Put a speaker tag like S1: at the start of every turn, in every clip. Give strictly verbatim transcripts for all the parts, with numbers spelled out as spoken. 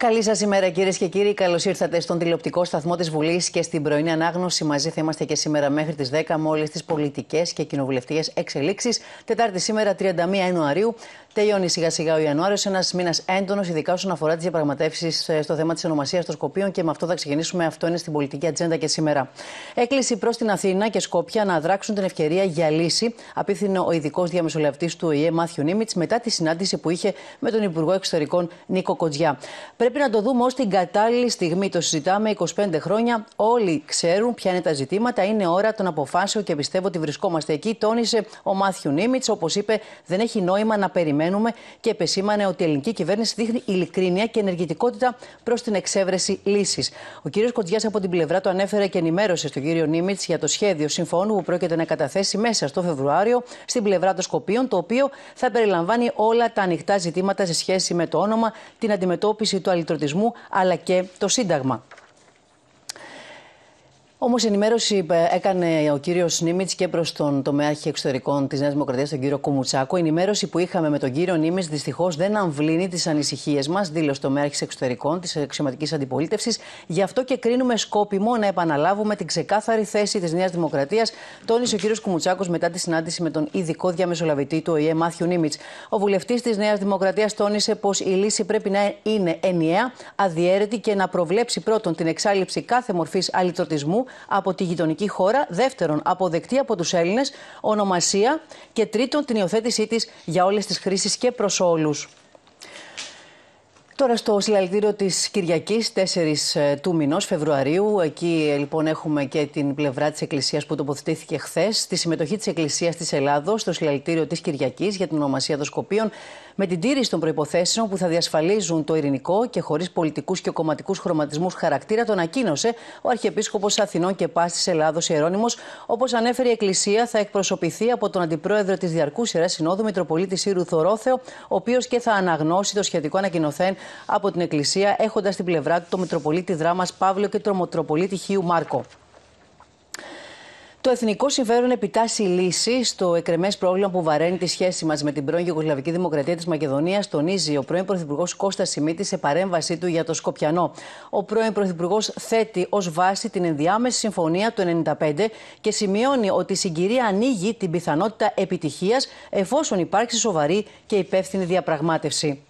S1: Καλή σας ημέρα, κυρίες και κύριοι. Καλώς ήρθατε στον τηλεοπτικό σταθμό της Βουλής και στην πρωινή ανάγνωση. Μαζί θα είμαστε και σήμερα μέχρι τις δέκα με όλες τις πολιτικές και κοινοβουλευτικές εξελίξεις. Τετάρτη σήμερα, τριάντα μία Ιανουαρίου. Τελειώνει σιγά σιγά ο Ιανουάριος, ένας μήνας έντονος, ειδικά όσον αφορά τις διαπραγματεύσεις στο θέμα της ονομασίας των Σκοπίων, και με αυτό θα ξεκινήσουμε. Αυτό είναι στην πολιτική ατζέντα και σήμερα. Έκκληση προς την Αθήνα και Σκόπια να αδράξουν την ευκαιρία για λύση, απίθυνε ο ειδικός διαμεσολαβητής του Ο Η Ε Μάθιου Νίμιτς μετά τη συνάντηση που είχε με τον Υπουργό Εξωτερικών Νίκο Κοντζιά. Πρέπει να το δούμε ως την κατάλληλη στιγμή. Το συζητάμε είκοσι πέντε χρόνια. Όλοι ξέρουν ποια είναι τα ζητήματα. Είναι ώρα των αποφάσεων και πιστεύω ότι βρισκόμαστε εκεί, τόνισε ο Μάθιου Νίμιτς. Όπως είπε, δεν έχει νόημα να περιμένουμε, και επεσήμανε ότι η ελληνική κυβέρνηση δείχνει ειλικρίνεια και ενεργητικότητα προς την εξέβρεση λύσης. Ο κ. Κοντζιάς από την πλευρά του ανέφερε και ενημέρωσε στον κ. Νίμιτς για το σχέδιο συμφώνου που πρόκειται να καταθέσει μέσα στο Φεβρουάριο στην πλευρά των Σκοπίων, το οποίο θα περιλαμβάνει όλα τα ανοιχτά ζητήματα σε σχέση με το όνομα, την αντιμετώπιση του αλυτρωτισμού αλλά και το Σύνταγμα. Όμως ενημέρωση έκανε ο κύριος Νίμιτς και προς τον τομέαρχη εξωτερικών της Νέας Δημοκρατίας, τον κύριο Κουμουτσάκο. Η ενημέρωση που είχαμε με τον κύριο Νίμιτς δυστυχώς δεν αμβλύνει τις ανησυχίες μας, δήλωσε ο τομέαρχης εξωτερικών της αξιωματικής αντιπολίτευσης. Γι' αυτό και κρίνουμε σκόπιμο να επαναλάβουμε την ξεκάθαρη θέση της Νέας Δημοκρατίας, τόνισε ο κύριος Κουμουτσάκος μετά τη συνάντηση με τον ειδικό διαμεσολαβητή του Ο Η Ε Μάθιου Νίμιτς. Ο βουλευτής της Νέας Δημοκρατίας τόνισε πως η λύση πρέπει να είναι ενιαία, αδιαίρετη και να προβλέψει πρώτον την εξάλληψη κάθε μορφής αλυτρωτισμού από τη γειτονική χώρα, δεύτερον αποδεκτή από τους Έλληνες ονομασία και τρίτον την υιοθέτησή της για όλες τις χρήσεις και προς όλους. Τώρα στο συλλαλητήριο της Κυριακής, τέσσερις του μηνός Φεβρουαρίου, εκεί λοιπόν έχουμε και την πλευρά της Εκκλησίας που τοποθετήθηκε χθες, τη συμμετοχή της Εκκλησίας της Ελλάδος στο συλλαλητήριο της Κυριακής για την ονομασία των Σκοπίων, με την τήρηση των προϋποθέσεων που θα διασφαλίζουν το ειρηνικό και χωρίς πολιτικούς και κομματικούς χρωματισμούς χαρακτήρα, τον ανακοίνωσε ο Αρχιεπίσκοπος Αθηνών και Πάσης Ελλάδος Ιερώνυμος. Όπως ανέφερε, η Εκκλησία θα εκπροσωπηθεί από τον Αντιπρόεδρο της Διαρκούς Ιεράς Συνόδου, Μητροπολίτη Σύρου Θωρόθεο, ο οποίος και θα αναγνώσει το σχετικό ανακοινωθέν από την Εκκλησία, έχοντας στην πλευρά του τον Μητροπολίτη Δράμας Παύλο και τον Μητροπολίτη Χίου Μάρκο. Το εθνικό συμφέρον επιτάσσει λύση στο εκρεμές πρόβλημα που βαραίνει τη σχέση μας με την πρώην Ιουγκοσλαβική Δημοκρατία της Μακεδονίας, τονίζει ο πρώην Πρωθυπουργός Κώστας Σιμίτης σε παρέμβασή του για το Σκοπιανό. Ο πρώην Πρωθυπουργός θέτει ως βάση την ενδιάμεση συμφωνία του ενενήντα πέντε και σημειώνει ότι η συγκυρία ανοίγει την πιθανότητα επιτυχίας εφόσον υπάρξει σοβαρή και υπεύθυνη διαπραγμάτευση.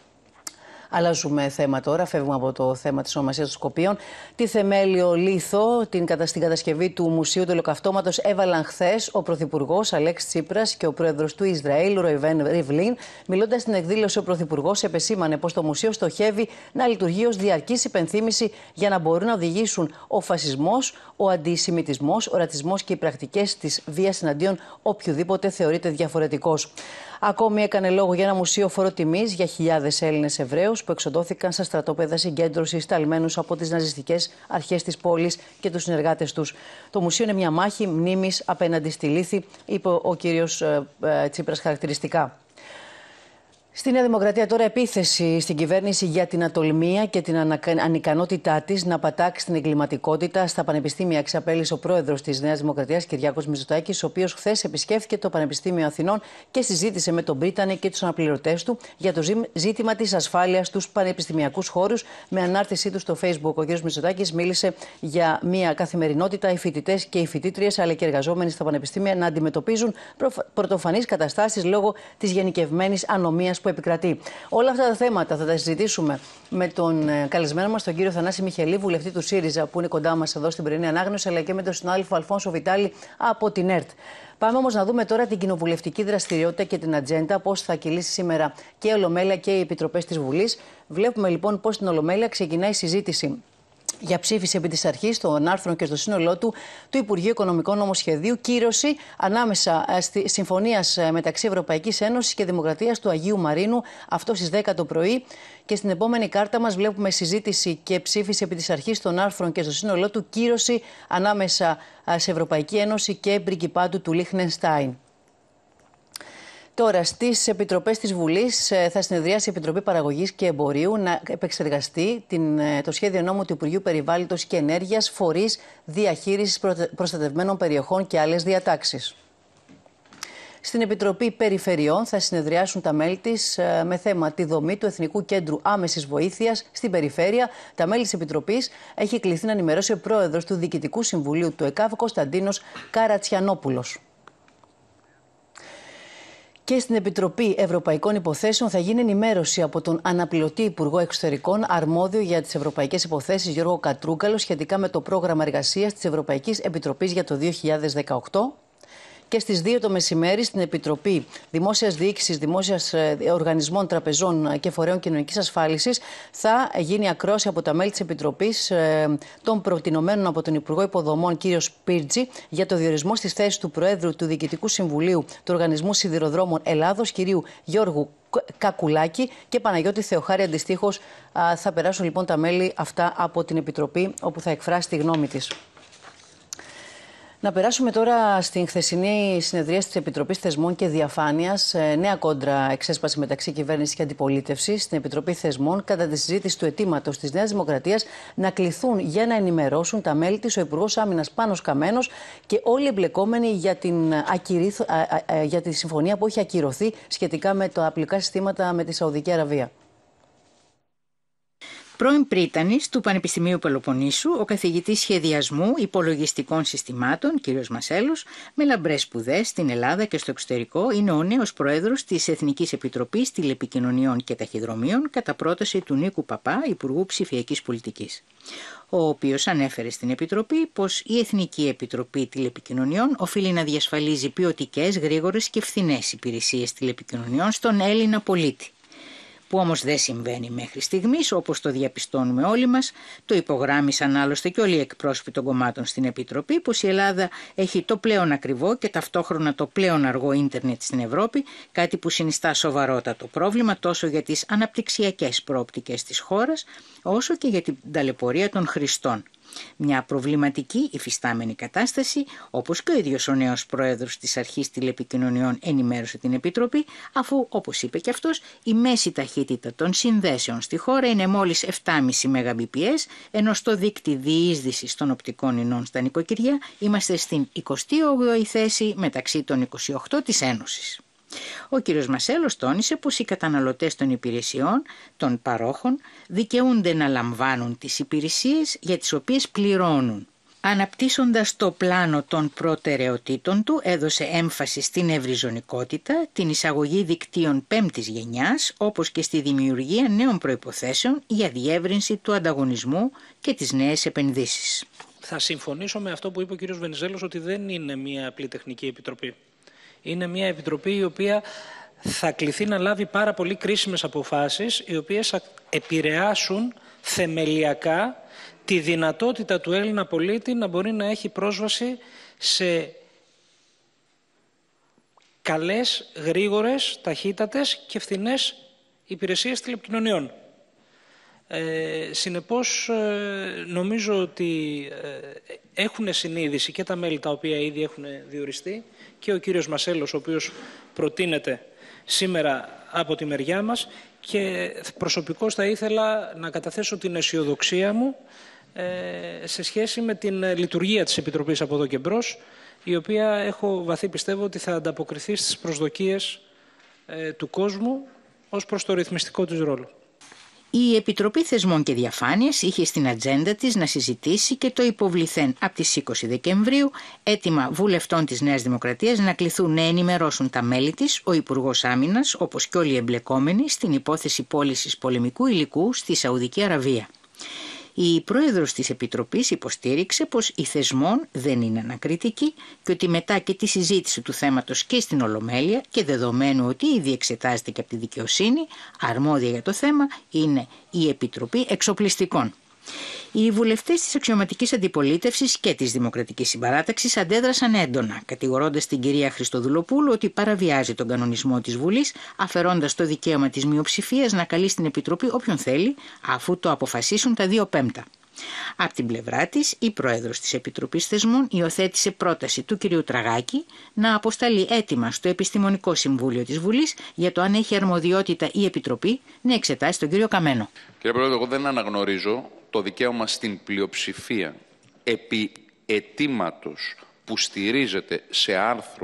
S1: Αλλάζουμε θέμα τώρα, φεύγουμε από το θέμα της ονομασίας των Σκοπίων. Τη θεμέλιο λίθο την, στην κατασκευή του Μουσείου του Ολοκαυτώματος έβαλαν χθες ο Πρωθυπουργός Αλέξης Τσίπρας και ο Πρόεδρος του Ισραήλ, Ροϊβέν Ριβλίν. Μιλώντας στην εκδήλωση, ο Πρωθυπουργός επεσήμανε πως το μουσείο στοχεύει να λειτουργεί ως διαρκής υπενθύμηση για να μπορούν να οδηγήσουν ο φασισμός, ο αντισημιτισμός, ο ρατσισμός και οι πρακτικές της βίας εναντίον οποιοδήποτε θεωρείται διαφορετικός. Ακόμη έκανε λόγο για ένα μουσείο φοροτιμής για χιλιάδες Έλληνες Εβραίους που εξοντώθηκαν στα στρατόπεδα συγκέντρωσης ταλμένους από τις ναζιστικές αρχές της πόλης και τους συνεργάτες τους. Το μουσείο είναι μια μάχη μνήμης απέναντι στη λύθη, είπε ο κύριος ε, ε, Τσίπρας χαρακτηριστικά. Στη Νέα Δημοκρατία τώρα επίθεση στην κυβέρνηση για την ατολμία και την ανικανότητά της να πατάξει την εγκληματικότητα στα πανεπιστήμια, εξαπέλυσε ο πρόεδρος της Νέας Δημοκρατίας Κυριάκος Μητσοτάκης, ο οποίος χθες επισκέφθηκε το Πανεπιστήμιο Αθηνών και συζήτησε με τον Πρίτανη και τους αναπληρωτές του για το ζήτημα της ασφάλειας στους πανεπιστημιακούς χώρους. Με ανάρτησή του στο Facebook, ο κ. Μητσοτάκης μίλησε για μια καθημερινότητα οι φοιτητές και οι φοιτήτριες αλλά και εργαζόμενοι στα πανεπιστήμια να αντιμετωπίζουν πρωτοφανείς καταστάσεις λόγω της γενικευμένης ανομίας που επικρατεί. Όλα αυτά τα θέματα θα τα συζητήσουμε με τον καλεσμένο μας, τον κύριο Θανάση Μιχελή, βουλευτή του ΣΥΡΙΖΑ, που είναι κοντά μας εδώ στην πρωινή ανάγνωση, αλλά και με τον συνάδελφο Αλφόνσο Βιτάλη από την ΕΡΤ. Πάμε όμως να δούμε τώρα την κοινοβουλευτική δραστηριότητα και την ατζέντα, πώς θα κυλήσει σήμερα και η Ολομέλεια και οι επιτροπές της Βουλής. Βλέπουμε λοιπόν πώς στην Ολομέλεια ξεκινάει η συζήτηση για ψήφιση επί της αρχής των άρθρων και στο σύνολό του του Υπουργείου Οικονομικών Νομοσχεδίου, κύρωση ανάμεσα στη συμφωνίας μεταξύ Ευρωπαϊκής Ένωσης και Δημοκρατίας του Αγίου Μαρίνου, αυτό στις δέκα το πρωί. Και στην επόμενη κάρτα μας βλέπουμε συζήτηση και ψήφιση επί της αρχής των άρθρων και στο σύνολό του, κύρωση ανάμεσα σε Ευρωπαϊκή Ένωση και Πριγκιπάτου του Λίχνενστάιν. Τώρα, στις επιτροπές της Βουλής θα συνεδριάσει η Επιτροπή Παραγωγής και Εμπορίου να επεξεργαστεί την, το σχέδιο νόμου του Υπουργείου Περιβάλλοντος και Ενέργειας, φορείς διαχείρισης προστατευμένων περιοχών και άλλες διατάξεις. Στην Επιτροπή Περιφερειών θα συνεδριάσουν τα μέλη της με θέμα τη δομή του Εθνικού Κέντρου Άμεσης Βοήθειας στην Περιφέρεια. Τα μέλη της Επιτροπής έχει κληθεί να ενημερώσει ο πρόεδρος του Διοικητικού Συμβουλίου του ΕΚΑΒ, Κωνσταντίνος Καρατσιανόπουλος. Και στην Επιτροπή Ευρωπαϊκών Υποθέσεων θα γίνει ενημέρωση από τον αναπληρωτή Υπουργό Εξωτερικών αρμόδιο για τις ευρωπαϊκές υποθέσεις Γιώργο Κατρούγκαλο σχετικά με το πρόγραμμα εργασίας της Ευρωπαϊκής Επιτροπής για το δύο χιλιάδες δεκαοκτώ. Και στις δύο το μεσημέρι στην Επιτροπή Δημόσιας Διοίκησης, Δημόσιας Οργανισμών, Τραπεζών και Φορέων Κοινωνικής Ασφάλισης θα γίνει ακρόαση από τα μέλη της Επιτροπής των προτινομένων από τον Υπουργό Υποδομών κ. Σπίρτζη για το διορισμό στις θέσεις του Προέδρου του Διοικητικού Συμβουλίου του Οργανισμού Σιδηροδρόμων Ελλάδος κ. Γιώργου Κακουλάκη και Παναγιώτη Θεοχάρη. Αντιστοίχως θα περάσουν λοιπόν τα μέλη αυτά από την Επιτροπή όπου θα εκφράσει τη γνώμη της. Να περάσουμε τώρα στην χθεσινή συνεδρίαση της Επιτροπής Θεσμών και Διαφάνειας. Νέα κόντρα εξέσπασε μεταξύ κυβέρνησης και αντιπολίτευσης στην Επιτροπή Θεσμών κατά τη συζήτηση του αιτήματος της Νέας Δημοκρατίας να κληθούν για να ενημερώσουν τα μέλη της ο Υπουργός Άμυνας Πάνος Καμένος και όλοι οι εμπλεκόμενοι για, την ακυρίθ... για τη συμφωνία που έχει ακυρωθεί σχετικά με τα απλικά συστήματα με τη Σαουδική Αραβία.
S2: Πρώην πρίτανης του Πανεπιστημίου Πελοποννήσου, ο καθηγητής σχεδιασμού υπολογιστικών συστημάτων, κ. Μασέλος, με λαμπρές σπουδές στην Ελλάδα και στο εξωτερικό, είναι ο νέος πρόεδρος της Εθνικής Επιτροπής Τηλεπικοινωνιών και Ταχυδρομείων κατά πρόταση του Νίκου Παπά, Υπουργού Ψηφιακής Πολιτικής, ο οποίος ανέφερε στην Επιτροπή πως η Εθνική Επιτροπή Τηλεπικοινωνιών οφείλει να διασφαλίζει ποιοτικές, γρήγορες και φθηνές υπηρεσίες τηλεπικοινωνιών στον Έλληνα πολίτη. Που όμως δεν συμβαίνει μέχρι στιγμής, όπως το διαπιστώνουμε όλοι μας. Το υπογράμμισαν άλλωστε και όλοι οι εκπρόσωποι των κομμάτων στην Επιτροπή, πως η Ελλάδα έχει το πλέον ακριβό και ταυτόχρονα το πλέον αργό ίντερνετ στην Ευρώπη, κάτι που συνιστά σοβαρότατο πρόβλημα τόσο για τις αναπτυξιακές προοπτικές της χώρας, όσο και για την ταλαιπωρία των χρηστών. Μια προβληματική υφιστάμενη κατάσταση, όπως και ο ίδιος ο νέος πρόεδρος της Αρχής Τηλεπικοινωνιών ενημέρωσε την Επιτροπή, αφού, όπως είπε και αυτός, η μέση ταχύτητα των συνδέσεων στη χώρα είναι μόλις επτά κόμμα πέντε μεγαμπιπιες, ενώ στο δίκτυ διείσδυσης των οπτικών ινών στα νοικοκυριά είμαστε στην εικοστή όγδοη θέση μεταξύ των είκοσι οκτώ της Ένωσης. Ο κ. Μασέλος τόνισε πως οι καταναλωτές των υπηρεσιών, των παρόχων, δικαιούνται να λαμβάνουν τις υπηρεσίες για τις οποίες πληρώνουν. Αναπτύσσοντας το πλάνο των προτεραιοτήτων του, έδωσε έμφαση στην ευρυζωνικότητα, την εισαγωγή δικτύων πέμπτης γενιάς, όπως και στη δημιουργία νέων προϋποθέσεων για διεύρυνση του ανταγωνισμού και τις νέες επενδύσεις.
S3: Θα συμφωνήσω με αυτό που είπε ο κ. Βενιζέλος, ότι δεν είναι μια απλή τεχνική επιτροπή. Είναι μια επιτροπή η οποία θα κληθεί να λάβει πάρα πολύ κρίσιμες αποφάσεις, οι οποίες θα επηρεάσουν θεμελιακά τη δυνατότητα του Έλληνα πολίτη να μπορεί να έχει πρόσβαση σε καλές, γρήγορες, ταχύτατες και φθηνές υπηρεσίες τηλεπικοινωνιών. Ε, συνεπώς, ε, νομίζω ότι ε, έχουν συνείδηση και τα μέλη τα οποία ήδη έχουν διοριστεί και ο κύριος Μασέλος, ο οποίος προτείνεται σήμερα από τη μεριά μας, και προσωπικώς θα ήθελα να καταθέσω την αισιοδοξία μου ε, σε σχέση με την λειτουργία της Επιτροπής από εδώ και μπρος, η οποία έχω βαθύ πιστεύω ότι θα ανταποκριθεί στις προσδοκίες ε, του κόσμου ως προς το ρυθμιστικό της ρόλο.
S2: Η Επιτροπή Θεσμών και Διαφάνειας είχε στην ατζέντα της να συζητήσει και το υποβληθέν από τις είκοσι Δεκεμβρίου αίτημα βουλευτών της Νέας Δημοκρατίας να κληθούν να ενημερώσουν τα μέλη της, ο Υπουργός Άμυνας, όπως και όλοι οι εμπλεκόμενοι στην υπόθεση πώλησης πολεμικού υλικού στη Σαουδική Αραβία. Η πρόεδρος της Επιτροπής υποστήριξε πως η Θεσμών δεν είναι ανακριτική και ότι μετά και τη συζήτηση του θέματος και στην Ολομέλεια και δεδομένου ότι ήδη εξετάζεται και από τη δικαιοσύνη, αρμόδια για το θέμα είναι η Επιτροπή Εξοπλιστικών. Οι βουλευτές της αξιωματικής αντιπολίτευσης και της Δημοκρατικής Συμπαράταξης αντέδρασαν έντονα, κατηγορώντας την κυρία Χριστοδουλοπούλου ότι παραβιάζει τον κανονισμό της Βουλής, αφαιρώντας το δικαίωμα της μειοψηφίας να καλεί στην Επιτροπή όποιον θέλει, αφού το αποφασίσουν τα δύο πέμπτα. Από την πλευρά της, η πρόεδρος της Επιτροπής Θεσμών υιοθέτησε πρόταση του κυρίου Τραγάκη να αποσταλεί αίτημα στο Επιστημονικό Συμβούλιο της Βουλής για το αν έχει αρμοδιότητα η Επιτροπή να εξετάσει τον κύριο Καμένο.
S4: Κύριε Πρόεδρε, εγώ δεν αναγνωρίζω το δικαίωμα στην πλειοψηφία επί αιτήματος που στηρίζεται σε άρθρο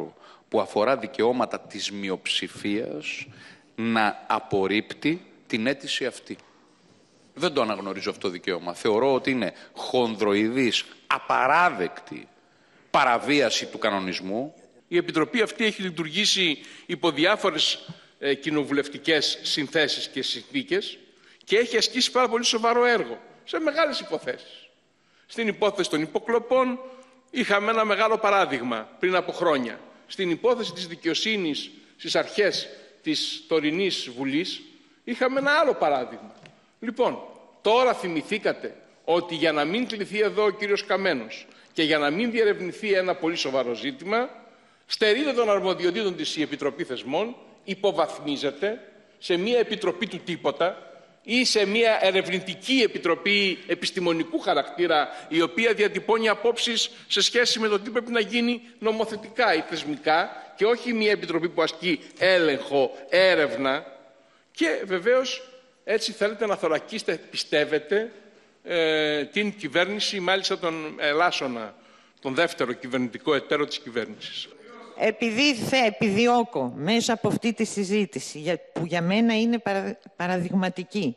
S4: που αφορά δικαιώματα της μειοψηφίας να απορρίπτει την αίτηση αυτή. Δεν το αναγνωρίζω αυτό το δικαίωμα. Θεωρώ ότι είναι χονδροειδής, απαράδεκτη παραβίαση του κανονισμού.
S5: Η Επιτροπή αυτή έχει λειτουργήσει υπό διάφορες ε, κοινοβουλευτικές συνθέσεις και συνθήκες και έχει ασκήσει πάρα πολύ σοβαρό έργο σε μεγάλες υποθέσεις. Στην υπόθεση των υποκλοπών είχαμε ένα μεγάλο παράδειγμα πριν από χρόνια. Στην υπόθεση της δικαιοσύνης στις αρχές της τωρινής Βουλής είχαμε ένα άλλο παράδειγμα. Λοιπόν, τώρα θυμηθήκατε ότι για να μην κληθεί εδώ ο κύριος Καμένος και για να μην διερευνηθεί ένα πολύ σοβαρό ζήτημα, στερείται των αρμοδιοτήτων της η Επιτροπή Θεσμών, υποβαθμίζεται σε μια επιτροπή του τίποτα ή σε μια ερευνητική επιτροπή επιστημονικού χαρακτήρα, η οποία διατυπώνει απόψεις σε σχέση με το τι πρέπει να γίνει νομοθετικά ή θεσμικά, και όχι μια επιτροπή που ασκεί έλεγχο, έρευνα. Και βεβαίως έτσι θέλετε να θωρακίσετε, πιστεύετε, ε, την κυβέρνηση, μάλιστα τον Ελάσσονα, τον δεύτερο κυβερνητικό εταίρο της κυβέρνησης.
S6: Επειδή θα επιδιώκω μέσα από αυτή τη συζήτηση, που για μένα είναι παραδειγματική,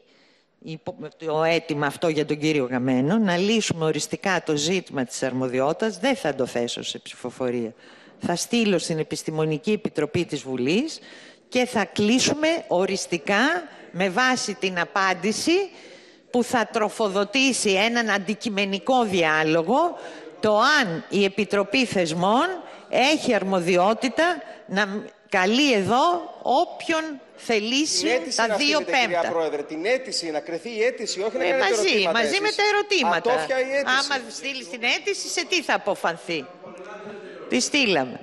S6: το αίτημα αυτό για τον κύριο Καμένο, να λύσουμε οριστικά το ζήτημα της αρμοδιότητας, δεν θα το θέσω σε ψηφοφορία. Θα στείλω στην Επιστημονική Επιτροπή της Βουλής και θα κλείσουμε οριστικά με βάση την απάντηση που θα τροφοδοτήσει έναν αντικειμενικό διάλογο, το αν η Επιτροπή Θεσμών έχει αρμοδιότητα να καλεί εδώ όποιον θελήσει τα δύο πέμπτα.
S7: Κυρία Πρόεδρε, την αίτηση, να κρεθεί η αίτηση, όχι να
S6: ε,
S7: κάνετε
S6: μαζί,
S7: ερωτήματα.
S6: Μαζί εσείς. με τα ερωτήματα.
S7: Ατόφια η αίτηση.
S6: Άμα στείλει την αίτηση, σε τι θα αποφανθεί. Τη στείλαμε.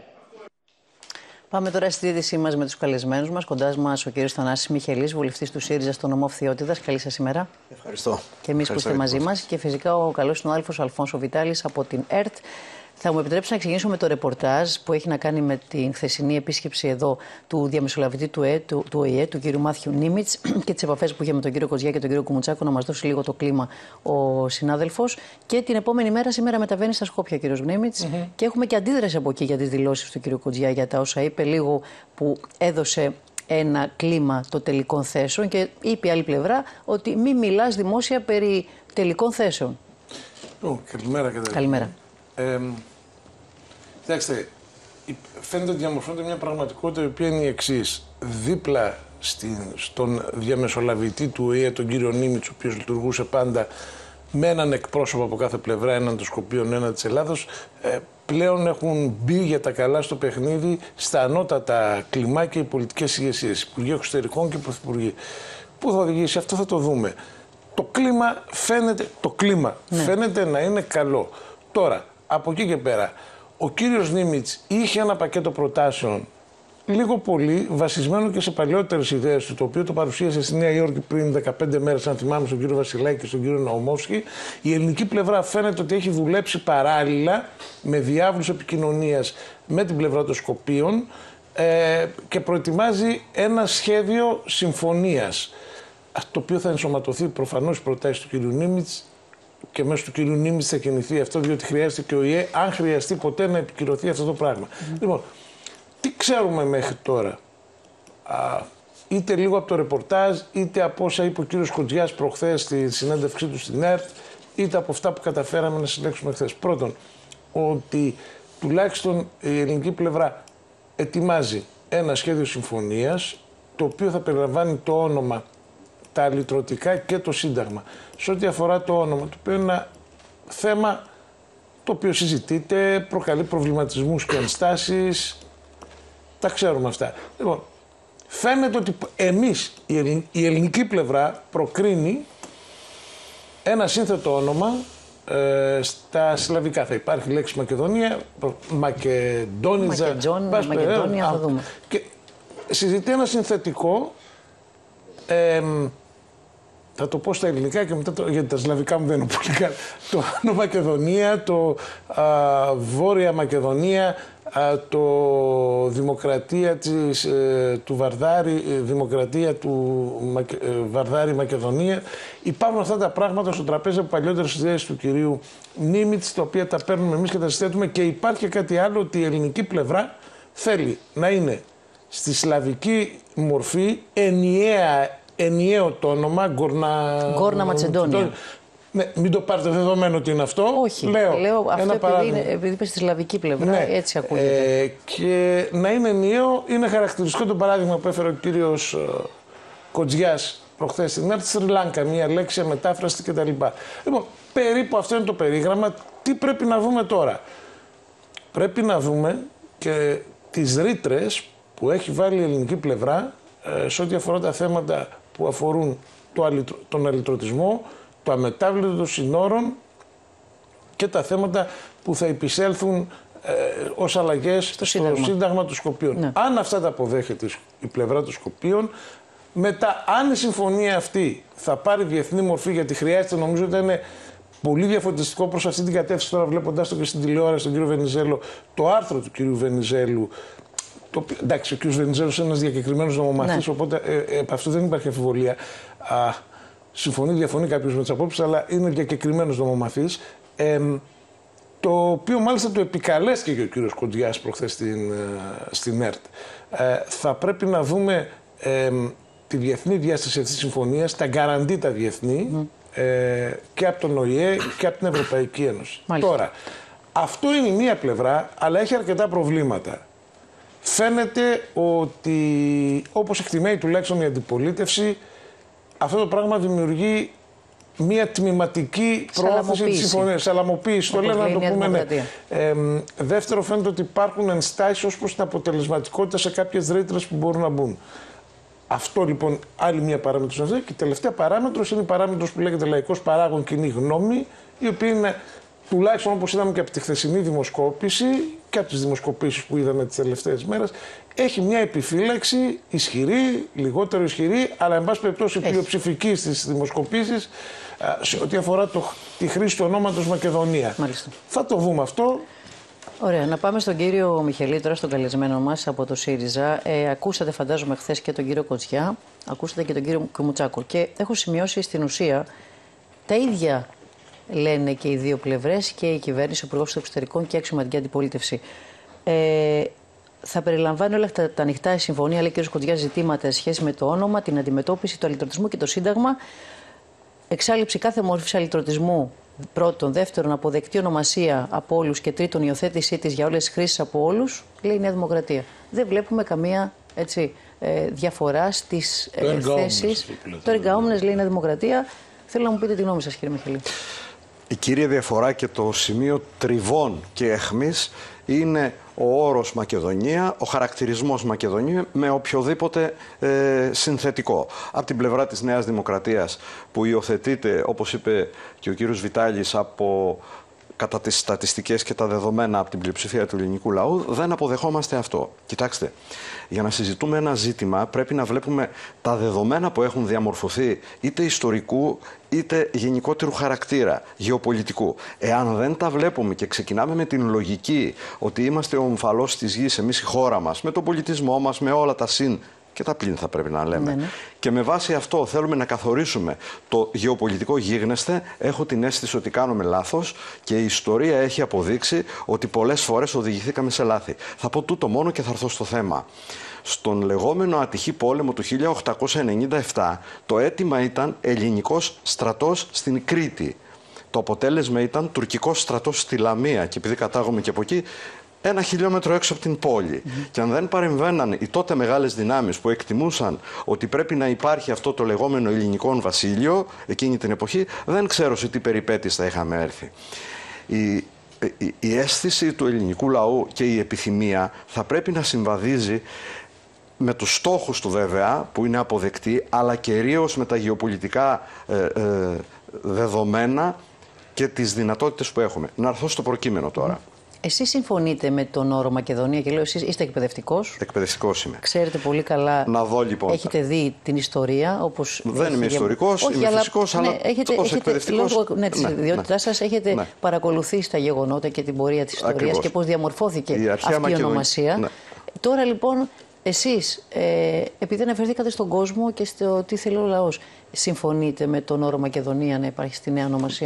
S1: Πάμε τώρα στη συζήτησή μας με τους καλεσμένους μας. Κοντά μας ο κύριος Θανάσης Μιχελής, βουλευτής του ΣΥΡΙΖΑ στο νομό Φθιώτιδας. Καλή σας ημέρα.
S7: Ευχαριστώ.
S1: Και εμείς που είστε μαζί μας. Και φυσικά ο καλός συνάδελφος Αλφόνσο Βιτάλης από την ΕΡΤ. Θα μου επιτρέψει να ξεκινήσω με το ρεπορτάζ που έχει να κάνει με την χθεσινή επίσκεψη εδώ του διαμεσολαβητή του, ΕΕ, του, του ΟΗΕ, του κ. Μάθιου Νίμιτς, και τις επαφές που είχε με τον κύριο Κοτζιά και τον κύριο Κουμουτσάκο, να μας δώσει λίγο το κλίμα ο συνάδελφος. Και την επόμενη μέρα, σήμερα, μεταβαίνει στα Σκόπια ο κ. Νίμιτς, mm-hmm. και έχουμε και αντίδραση από εκεί για τις δηλώσεις του κ. Κοτζιά, για τα όσα είπε, λίγο που έδωσε ένα κλίμα των τελικών θέσεων, και είπε η άλλη πλευρά ότι μην μιλάς δημόσια περί τελικών θέσεων.
S8: Oh, καλημέρα, καταρχήν.
S1: Καλημέρα.
S8: Ε, κοιτάξτε, φαίνεται ότι διαμορφώνεται μια πραγματικότητα η οποία είναι η εξής. Δίπλα στην, στον διαμεσολαβητή του ΟΗΕ, τον κύριο Νίμιτς, ο οποίος λειτουργούσε πάντα με έναν εκπρόσωπο από κάθε πλευρά, έναν των Σκοπίων, έναν της Ελλάδος, ε, πλέον έχουν μπει για τα καλά στο παιχνίδι στα ανώτατα κλιμάκια οι πολιτικές ηγεσίες, Υπουργοί Εξωτερικών και Πρωθυπουργοί. Πού θα οδηγήσει αυτό, θα το δούμε. Το κλίμα φαίνεται, το κλίμα ναι. φαίνεται να είναι καλό. Τώρα, από εκεί και πέρα, ο κύριος Νίμιτς είχε ένα πακέτο προτάσεων λίγο πολύ βασισμένο και σε παλιότερες ιδέες του, το οποίο το παρουσίασε στη Νέα Υόρκη πριν δεκαπέντε μέρες, αν θυμάμαι, στον κύριο Βασιλάκη και στον κύριο Ναουμόφσκι. Η ελληνική πλευρά φαίνεται ότι έχει δουλέψει παράλληλα με διάβλους επικοινωνίας με την πλευρά των Σκοπίων ε, και προετοιμάζει ένα σχέδιο συμφωνίας, το οποίο θα ενσωματωθεί προφανώς στις προτάσεις του κύριου Νίμιτς, και μέσω του κυρίου Νίμιτς θα κινηθεί αυτό, διότι χρειάζεται και ο ΙΕ, αν χρειαστεί ποτέ, να επικυρωθεί αυτό το πράγμα. Mm-hmm. Λοιπόν, τι ξέρουμε μέχρι τώρα, Α, είτε λίγο από το ρεπορτάζ, είτε από όσα είπε ο κύριος Κοτζιάς προχθές στη συνέντευξή του στην ΕΡΤ, είτε από αυτά που καταφέραμε να συλλέξουμε χθες. Πρώτον, ότι τουλάχιστον η ελληνική πλευρά ετοιμάζει ένα σχέδιο συμφωνίας, το οποίο θα περιλαμβάνει το όνομα, τα αλυτρωτικά και το Σύνταγμα. Σε ό,τι αφορά το όνομα, το οποίο είναι ένα θέμα το οποίο συζητείται, προκαλεί προβληματισμούς και ενστάσεις, τα ξέρουμε αυτά. Λοιπόν, φαίνεται ότι εμείς, η ελληνική πλευρά, προκρίνει ένα σύνθετο όνομα ε, στα σλαβικά. Θα υπάρχει λέξη Μακεδονία, Μακεδόνιζα,
S1: Μακεδόνια, θα δούμε.
S8: Και συζητεί ένα συνθετικό, ε, θα το πω στα ελληνικά και μετά, το, γιατί τα σλαβικά μου δεν είναι πολύ καλά. Το Άνω Μακεδονία, το α, Βόρεια Μακεδονία, α, το Δημοκρατία της, ε, του Βαρδάρη, ε, Δημοκρατία του Μακε, ε, Βαρδάρη Μακεδονία. Υπάρχουν αυτά τα πράγματα στο τραπέζι από παλιότερες ιδέες του κυρίου Νίμιτς, τα οποία τα παίρνουμε εμείς και τα συστέτουμε, και υπάρχει κάτι άλλο, ότι η ελληνική πλευρά θέλει να είναι στη σλαβική μορφή ενιαία, ενιαίο το όνομα, Γκόρνα...
S1: Γκόρνα Ματσεντόνια.
S8: Ναι, μην το πάρετε δεδομένο ότι είναι αυτό.
S1: Όχι,
S8: λέω,
S1: λέω αυτό
S8: ένα
S1: επειδή, είναι, επειδή είπε στη σλαβική πλευρά,
S8: ναι.
S1: έτσι ακούγεται.
S8: Ε, και να είναι ενιαίο, είναι χαρακτηριστικό το παράδειγμα που έφερε ο κύριος Κοτζιάς προχθές στην ΕΡΤ, Σρι Λάνκα, μία λέξη αμετάφραστη κτλ. Λοιπόν, περίπου αυτό είναι το περίγραμμα. Τι πρέπει να δούμε τώρα? Πρέπει να δούμε και τις ρήτρες που έχει βάλει η ελληνική πλευρά ε, σε ό,τι αφορά τα θέματα που αφορούν το αλυτρο, τον αλυτρωτισμό, το αμετάβλητο των συνόρων και τα θέματα που θα επισέλθουν ε, ως αλλαγές στο, στο σύνταγμα. σύνταγμα των Σκοπίων. Ναι. Αν αυτά τα αποδέχεται η πλευρά των Σκοπίων, μετά αν η συμφωνία αυτή θα πάρει διεθνή μορφή, γιατί χρειάζεται, νομίζω ότι είναι πολύ διαφορετικό προς αυτή την κατεύθυνση τώρα, βλέποντας το και στην τηλεόραση τον κύριο Βενιζέλο, το άρθρο του κύριου Βενιζέλου. Το, εντάξει, ο κύριος Βενιζέλος είναι ένας διακεκριμένος νομομαθής, ναι. Οπότε ε, ε, από αυτό δεν υπάρχει αμφιβολία. Α, συμφωνεί, διαφωνεί κάποιος με τις απόψεις, αλλά είναι διακεκριμένος νομομαθής. Ε, το οποίο μάλιστα το επικαλέστηκε και ο κύριος Κοντιάς προχθές στην, στην ΕΡΤ. Ε, θα πρέπει να δούμε ε, τη διεθνή διάσταση αυτής της συμφωνίας, τα γκαραντί τα διεθνή, mm. ε, και από τον Ο Η Ε και από την Ευρωπαϊκή Ένωση. Μάλιστα. Τώρα, αυτό είναι η μία πλευρά, αλλά έχει αρκετά προβλήματα. Φαίνεται ότι, όπως εκτιμάει τουλάχιστον η αντιπολίτευση, αυτό το πράγμα δημιουργεί μία τμηματική πρόθεση της συμφωνίας. Σαλαμοποίηση, το λένε να το πούμε. Ναι. Ε, δεύτερο, φαίνεται ότι υπάρχουν ενστάσεις ως προς την αποτελεσματικότητα σε κάποιες ρήτρες που μπορούν να μπουν. Αυτό λοιπόν, άλλη μία παράμετρος αυτή. Και η τελευταία παράμετρος είναι η παράμετρος που λέγεται λαϊκός παράγων κοινή γνώμη, η οποία είναι, τουλάχιστον όπως είδαμε και από τη χθεσινή δημοσκόπηση και από τις δημοσκοπήσεις που είδαμε τις τελευταίες μέρες, έχει μια επιφύλαξη ισχυρή, λιγότερο ισχυρή, αλλά εν πάση περιπτώσει πλειοψηφική στις δημοσκοπήσεις σε ό,τι αφορά το, τη χρήση του ονόματος Μακεδονία.
S1: Μάλιστα.
S8: Θα το δούμε αυτό.
S1: Ωραία, να πάμε στον κύριο Μιχελή, τώρα στον καλεσμένο μας από το ΣΥΡΙΖΑ. Ε, ακούσατε, φαντάζομαι, χθες και τον κύριο Κοτζιά, ακούσατε και τον κύριο Κουμουτσάκο. Και έχω σημειώσει στην ουσία τα ίδια λένε και οι δύο πλευρές, και η κυβέρνηση, ο Υπουργός των Εξωτερικών και η αξιωματική αντιπολίτευση. Ε, θα περιλαμβάνει όλα αυτά τα ανοιχτά η συμφωνία, λέει ο κ. Κοτζιά, ζητήματα σε σχέση με το όνομα, την αντιμετώπιση του αλυτρωτισμού και το Σύνταγμα, εξάλληψη κάθε μορφής αλυτρωτισμού. Πρώτον, δεύτερον, αποδεκτή ονομασία από όλους και τρίτον, υιοθέτησή της για όλες τις χρήσεις από όλους, λέει η Νέα Δημοκρατία. Δεν βλέπουμε καμία έτσι, ε, διαφορά στις ε, θέσεις. Το εργαόμενες, λέει η Νέα Δημοκρατία. Θέλω να μου πείτε τη γνώμη σας, κύριε Μιχελή.
S9: Η κύρια διαφορά και το σημείο τριβών και αιχμής είναι ο όρος Μακεδονία, ο χαρακτηρισμός Μακεδονία με οποιοδήποτε ε, συνθετικό. Από την πλευρά της Νέας Δημοκρατίας που υιοθετείται, όπως είπε και ο κύριος Βιτάλης, από κατά τις στατιστικές και τα δεδομένα από την πλειοψηφία του ελληνικού λαού, δεν αποδεχόμαστε αυτό. Κοιτάξτε, για να συζητούμε ένα ζήτημα πρέπει να βλέπουμε τα δεδομένα που έχουν διαμορφωθεί είτε ιστορικού είτε γενικότερου χαρακτήρα, γεωπολιτικού. Εάν δεν τα βλέπουμε και ξεκινάμε με την λογική ότι είμαστε ο ομφαλός της γης, εμείς η χώρα μας, με τον πολιτισμό μας, με όλα τα συν και τα πλήν θα πρέπει να λέμε. Ναι, ναι. Και με βάση αυτό θέλουμε να καθορίσουμε το γεωπολιτικό γίγνεσθε. Έχω την αίσθηση ότι κάνουμε λάθος και η ιστορία έχει αποδείξει ότι πολλές φορές οδηγηθήκαμε σε λάθη. Θα πω τούτο μόνο και θα έρθω στο θέμα. Στον λεγόμενο ατυχή πόλεμο του χίλια οκτακόσια ενενήντα επτά το αίτημα ήταν ελληνικός στρατός στην Κρήτη. Το αποτέλεσμα ήταν τουρκικός στρατός στη Λαμία και επειδή κατάγομαι και από εκεί, ένα χιλιόμετρο έξω από την πόλη. Mm-hmm. Και αν δεν παρεμβαίναν οι τότε μεγάλες δυνάμεις που εκτιμούσαν ότι πρέπει να υπάρχει αυτό το λεγόμενο ελληνικό βασίλειο εκείνη την εποχή, δεν ξέρω σε τι περιπέτειες θα είχαμε έρθει. Η, η, η αίσθηση του ελληνικού λαού και η επιθυμία θα πρέπει να συμβαδίζει με τους στόχους του βέβαια, που είναι αποδεκτοί, αλλά κυρίως με τα γεωπολιτικά ε, ε, δεδομένα και τις δυνατότητες που έχουμε. Να έρθω στο προκείμενο τώρα. Mm.
S1: Εσείς συμφωνείτε με τον όρο Μακεδονία και λέω εσείς είστε εκπαιδευτικός.
S9: Εκπαιδευτικός είμαι.
S1: Ξέρετε πολύ καλά.
S9: Να δω λοιπόν.
S1: Έχετε δει την ιστορία όπως.
S9: Δεν είμαι ιστορικός, είμαι αλλά, φυσικός, αλλά, ναι, έχετε, ως εκπαιδευτικός. Λόγω ναι, της ναι, ιδιότητάς ναι, σας έχετε ναι. παρακολουθήσει τα γεγονότα και την πορεία της ιστορίας. Ακριβώς. Και πώς διαμορφώθηκε η αυτή Μακεδονία. Η ονομασία. Ναι. Τώρα λοιπόν εσείς, ε, επειδή αναφερθήκατε στον κόσμο και στο τι θέλει ο λαός, συμφωνείτε με τον όρο Μακεδονία να υπάρχει στη νέα ονομασία?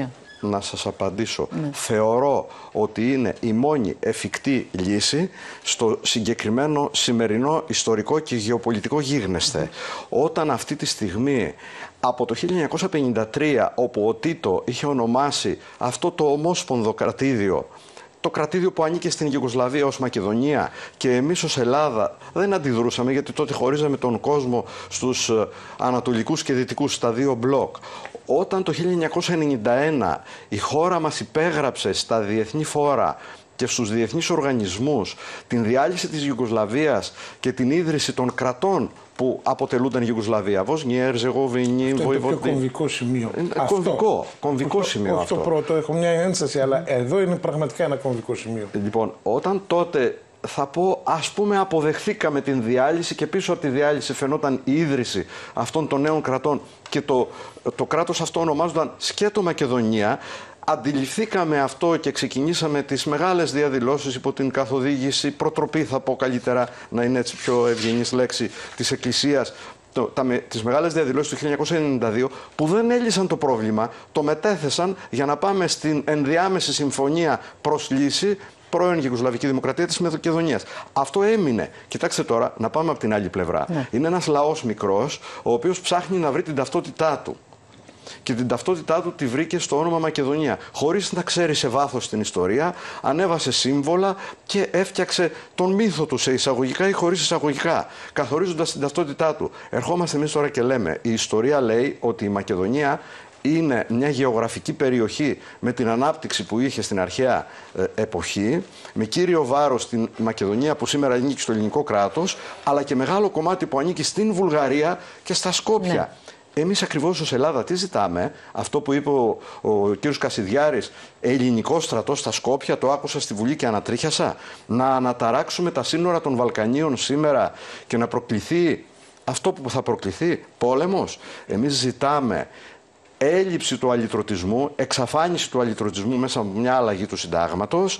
S9: να σας απαντήσω.
S1: Ναι.
S9: Θεωρώ ότι είναι η μόνη εφικτή λύση στο συγκεκριμένο σημερινό ιστορικό και γεωπολιτικό γίγνεσθε. Mm. Όταν αυτή τη στιγμή, από το χίλια εννιακόσια πενήντα τρία, όπου ο Τίτο είχε ονομάσει αυτό το ομόσπονδο κρατήδιο, το κρατήδιο που ανήκε στην Ιουγκοσλαβία ως Μακεδονία, και εμείς ως Ελλάδα δεν αντιδρούσαμε, γιατί τότε χωρίζαμε τον κόσμο στους ανατολικούς και δυτικούς, στα δύο μπλοκ. Όταν το χίλια εννιακόσια ενενήντα ένα η χώρα μας υπέγραψε στα διεθνή φόρα και στους διεθνείς οργανισμούς την διάλυση της Ιουγκοσλαβίας και την ίδρυση των κρατών που αποτελούνταν Ιουγκοσλαβία, Βοσνία, Ερζεγοβίνη,
S8: Βοηβοδίνη.
S9: Βοηβοδίνη.
S8: Αυτό είναι το πιο κομβικό σημείο.
S9: Αυτό. Κομβικό, κομβικό
S8: όχι,
S9: σημείο
S8: όχι
S9: αυτό.
S8: το πρώτο, έχω μια ένσταση, αλλά εδώ είναι πραγματικά ένα κομβικό σημείο.
S9: Λοιπόν, όταν τότε, θα πω, ας πούμε, αποδεχθήκαμε την διάλυση και πίσω από τη διάλυση φαινόταν η ίδρυση αυτών των νέων κρατών και το, το κράτος αυτό ονομάζονταν σκέτο Μακεδονία, αντιληφθήκαμε αυτό και ξεκινήσαμε τις μεγάλες διαδηλώσεις υπό την καθοδήγηση, προτροπή θα πω καλύτερα, να είναι έτσι πιο ευγενής λέξη, της Εκκλησίας, το, τα, τις μεγάλες διαδηλώσεις του χίλια εννιακόσια ενενήντα δύο, που δεν έλυσαν το πρόβλημα, το μετέθεσαν για να πάμε στην ενδιάμεση συμφωνία προς λύση, πρώην Ιουγκοσλαβική Δημοκρατία της Μακεδονίας. Αυτό έμεινε. Κοιτάξτε τώρα, να πάμε από την άλλη πλευρά. Ναι. Είναι ένας λαός μικρός, ο οποίος ψάχνει να βρει την ταυτότητά του. Και την ταυτότητά του τη βρήκε στο όνομα Μακεδονία. Χωρίς να ξέρει σε βάθος την ιστορία, ανέβασε σύμβολα και έφτιαξε τον μύθο του, σε εισαγωγικά ή χωρίς εισαγωγικά, καθορίζοντας την ταυτότητά του. Ερχόμαστε εμείς τώρα και λέμε, η ιστορία λέει ότι η Μακεδονία είναι μια γεωγραφική περιοχή με την ανάπτυξη που είχε στην αρχαία ε, εποχή, με κύριο βάρος την Μακεδονία που σήμερα ανήκει στο ελληνικό κράτος, αλλά και μεγάλο κομμάτι που ανήκει στην Βουλγαρία και στα Σκόπια. Ναι. Εμείς ακριβώς ως Ελλάδα τι ζητάμε? Αυτό που είπε ο, ο κ. Κασιδιάρης, ελληνικό στρατό στα Σκόπια, το άκουσα στη Βουλή και ανατρίχιασα. Να αναταράξουμε τα σύνορα των Βαλκανίων σήμερα και να προκληθεί αυτό που θα προκληθεί, πόλεμος. Εμείς ζητάμε έλλειψη του αλυτρωτισμού, εξαφάνιση του αλυτρωτισμού μέσα από μια αλλαγή του συντάγματος.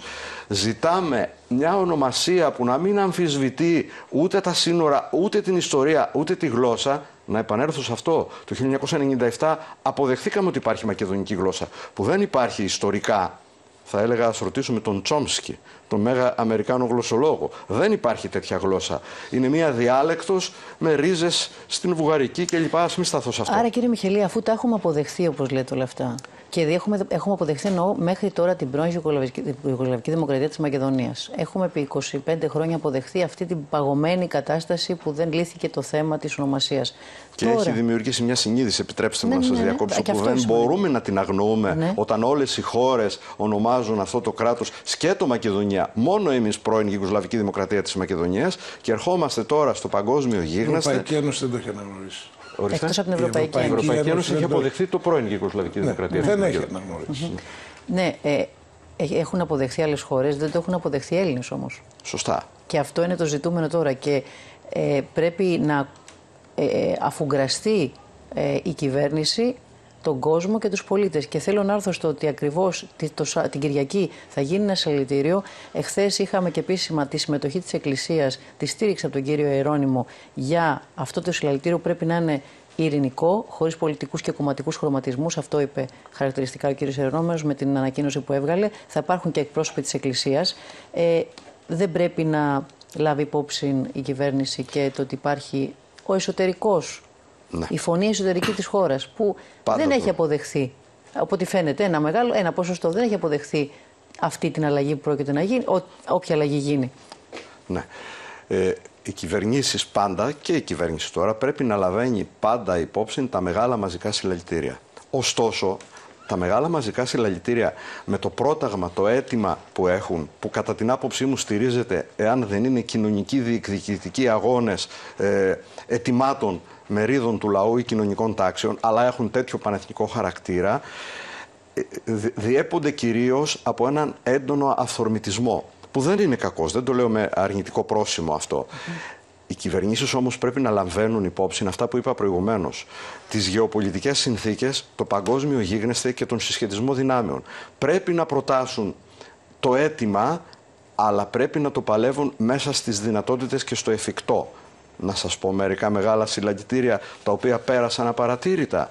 S9: Ζητάμε μια ονομασία που να μην αμφισβητεί ούτε τα σύνορα, ούτε την ιστορία, ούτε τη γλώσσα. Να επανέλθω σε αυτό. Το χίλια εννιακόσια ενενήντα επτά αποδεχθήκαμε ότι υπάρχει μακεδονική γλώσσα, που δεν υπάρχει ιστορικά. Θα έλεγα, ας ρωτήσουμε τον Τσόμσκι, τον μέγα Αμερικάνο γλωσσολόγο. Δεν υπάρχει τέτοια γλώσσα. Είναι μία διάλεκτος με ρίζες στην βουλγαρική κλπ. Ας μην σταθώ σε αυτό.
S1: Άρα, κύριε Μιχαηλή, αφού τα έχουμε αποδεχθεί, όπως λέτε όλα αυτά, και έχουμε, έχουμε αποδεχθεί, εννοώ, μέχρι τώρα την πρώην Ιουγκοσλαβική Δημοκρατία της Μακεδονίας. Έχουμε επί είκοσι πέντε χρόνια αποδεχθεί αυτή την παγωμένη κατάσταση που δεν λύθηκε το θέμα της ονομασίας.
S9: Και
S1: τώρα...
S9: έχει δημιουργήσει μια συνείδηση, επιτρέψτε μου
S1: ναι,
S9: να σας
S1: ναι,
S9: διακόψω,
S1: ναι,
S9: που δεν
S1: σημαίνει.
S9: μπορούμε να την αγνοούμε, ναι. Όταν όλες οι χώρες ονομάζουν αυτό το κράτος σκέτο Μακεδονία. Μόνο εμείς πρώην Ιουγκοσλαβική Δημοκρατία της Μακεδονίας, και ερχόμαστε τώρα στο παγκόσμιο γίγνεσθε.
S8: Η Ευρωπαϊκή Ένωση δεν το έχει αναγνωρίσει.
S1: Εκτός από την Ευρωπαϊκή Ένωση.
S9: Η Ευρωπαϊκή Ένωση έχει αποδεχθεί το πρώην Ιουγκοσλαβική Δημοκρατία.
S8: Ναι, δεν έχει αναγνωρίσει.
S1: Ναι, ε, έχουν αποδεχθεί άλλες χώρες, δεν το έχουν αποδεχθεί Έλληνες όμως.
S9: Σωστά.
S1: Και αυτό είναι το ζητούμενο τώρα. Και ε, πρέπει να ε, αφουγκραστεί ε, η κυβέρνηση τον κόσμο και τους πολίτες. Και θέλω να έρθω στο ότι ακριβώς το, την Κυριακή θα γίνει ένα συλλαλητήριο. Εχθές είχαμε και επίσημα τη συμμετοχή της Εκκλησίας, τη στήριξη από τον κύριο Ιερώνυμο για αυτό το συλλαλητήριο που πρέπει να είναι ειρηνικό, χωρίς πολιτικούς και κομματικούς χρωματισμούς. Αυτό είπε χαρακτηριστικά ο κύριος Ιερώνυμος με την ανακοίνωση που έβγαλε. Θα υπάρχουν και εκπρόσωποι της Εκκλησίας. Ε, δεν πρέπει να λάβει υπόψη η κυβέρνηση και το ότι υπάρχει ο εσωτερικός, ναι. η φωνή εσωτερική της χώρας που Πάντα δεν το. έχει αποδεχθεί. Από ό,τι φαίνεται, ένα μεγάλο, ένα ποσοστό δεν έχει αποδεχθεί αυτή την αλλαγή που πρόκειται να γίνει, ό, όποια αλλαγή γίνει.
S9: Ναι. Ε, οι κυβερνήσεις πάντα, και η κυβέρνηση τώρα, πρέπει να λαβαίνει πάντα υπόψη τα μεγάλα μαζικά συλλαλητήρια. Ωστόσο, τα μεγάλα μαζικά συλλαλητήρια με το πρόταγμα, το αίτημα που έχουν, που κατά την άποψή μου στηρίζεται, εάν δεν είναι κοινωνικοί διεκδικητικοί αγώνες ε, αιτημάτων μερίδων του λαού ή κοινωνικών τάξεων, αλλά έχουν τέτοιο πανεθνικό χαρακτήρα, διέπονται κυρίως από έναν έντονο αυθορμητισμό, που δεν είναι κακός, δεν το λέω με αρνητικό πρόσημο αυτό. Mm-hmm. Οι κυβερνήσεις όμως πρέπει να λαμβάνουν υπόψη αυτά που είπα προηγουμένως, τις γεωπολιτικές συνθήκες, το παγκόσμιο γίγνεσθε και τον συσχετισμό δυνάμεων. Πρέπει να προτάσουν το αίτημα, αλλά πρέπει να το παλεύουν μέσα στις δυνατότητες και στο εφικτό. Να σας πω μερικά μεγάλα συλλαλητήρια τα οποία πέρασαν απαρατήρητα.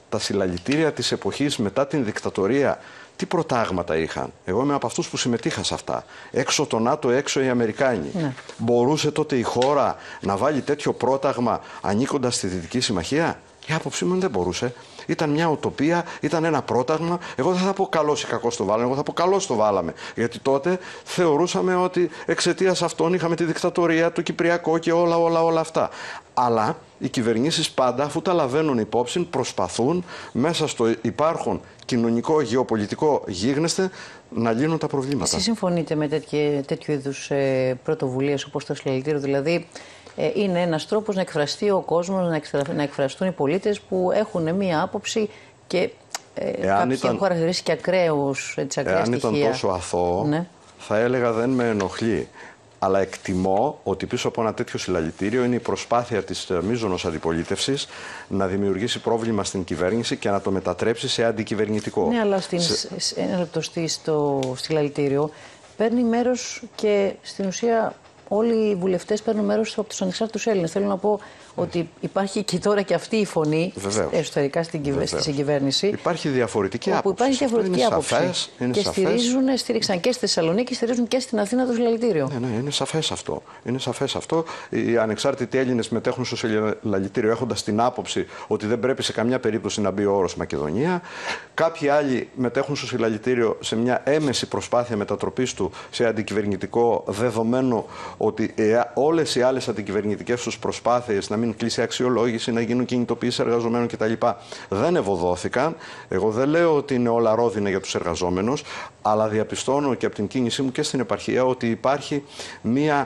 S9: τα συλλαλητήρια της εποχής μετά την δικτατορία, τι προτάγματα είχαν? Εγώ είμαι από αυτούς που συμμετείχα σε αυτά. Έξω το ΝΑΤΟ, έξω οι Αμερικάνοι. Ναι. Μπορούσε τότε η χώρα να βάλει τέτοιο πρόταγμα ανήκοντας στη Δυτική Συμμαχία? Η άποψή μου δεν μπορούσε. Ήταν μια οτοπία, ήταν ένα πρόταγμα. Εγώ δεν θα πω καλός ή κακός το βάλαμε, εγώ θα πω καλώς το βάλαμε. Γιατί τότε θεωρούσαμε ότι εξαιτίας αυτών είχαμε τη δικτατορία, το Κυπριακό και όλα, όλα, όλα αυτά. Αλλά οι κυβερνήσεις πάντα, αφού τα λαβαίνουν υπόψη, προσπαθούν μέσα στο υπάρχον κοινωνικό, γεωπολιτικό γίγνεσθε να λύνουν τα προβλήματα.
S1: Εσείς συμφωνείτε με τέτοιου, τέτοιου είδους ε, πρωτοβουλίες όπως το συλλαλητήριο? Δηλαδή, ε, είναι ένας τρόπος να εκφραστεί ο κόσμος, να, εξρα, να εκφραστούν οι πολίτες που έχουν μία άποψη και ε, κάποιοι
S9: ήταν,
S1: έχουν χαρακτηρίσει και ακραίους, έτσι, ακραία
S9: εάν
S1: στοιχεία.
S9: ήταν τόσο αθώο, ναι, θα έλεγα δεν με ενοχλεί. Αλλά εκτιμώ ότι πίσω από ένα τέτοιο συλλαλητήριο είναι η προσπάθεια της μείζωνος αντιπολίτευσης να δημιουργήσει πρόβλημα στην κυβέρνηση και να το μετατρέψει σε αντικυβερνητικό. Ναι, αλλά στην, σε...
S1: ένα λεπτό στο συλλαλητήριο παίρνει μέρος και στην ουσία όλοι οι βουλευτές παίρνουν μέρος από τους ανεξάρτητους Έλληνες. Θέλω να πω ότι υπάρχει και τώρα και αυτή η φωνή Βεβαίως. εσωτερικά στην κυβε... στη συγκυβέρνηση.
S9: Υπάρχει διαφορετική άποψη.
S1: Υπάρχει διαφορετική
S9: είναι
S1: άποψη.
S9: Σαφές, είναι
S1: και
S9: σαφές.
S1: στηρίζουν, στήριξαν και στη Θεσσαλονίκη, στηρίζουν και στην Αθήνα το συλλαλητήριο.
S9: Ναι, ναι, είναι σαφές αυτό. Είναι σαφές αυτό. Οι ανεξάρτητοι Έλληνες μετέχουν στο συλλαλητήριο έχοντας την άποψη ότι δεν πρέπει σε καμιά περίπτωση να μπει ο όρος Μακεδονία. Κάποιοι άλλοι μετέχουν στο συλλαλητήριο σε μια έμεση προσπάθεια μετατροπής του σε αντικυβερνητικό, δεδομένο ότι όλες οι άλλες αντικυβερνητικές τους προσπάθειες να μην κλείσει αξιολόγηση, να γίνουν κινητοποιήσεις εργαζομένων κτλ. Δεν ευωδόθηκαν. Εγώ δεν λέω ότι είναι όλα ρόδινα για τους εργαζόμενους, αλλά διαπιστώνω και από την κίνησή μου και στην επαρχία ότι υπάρχει μία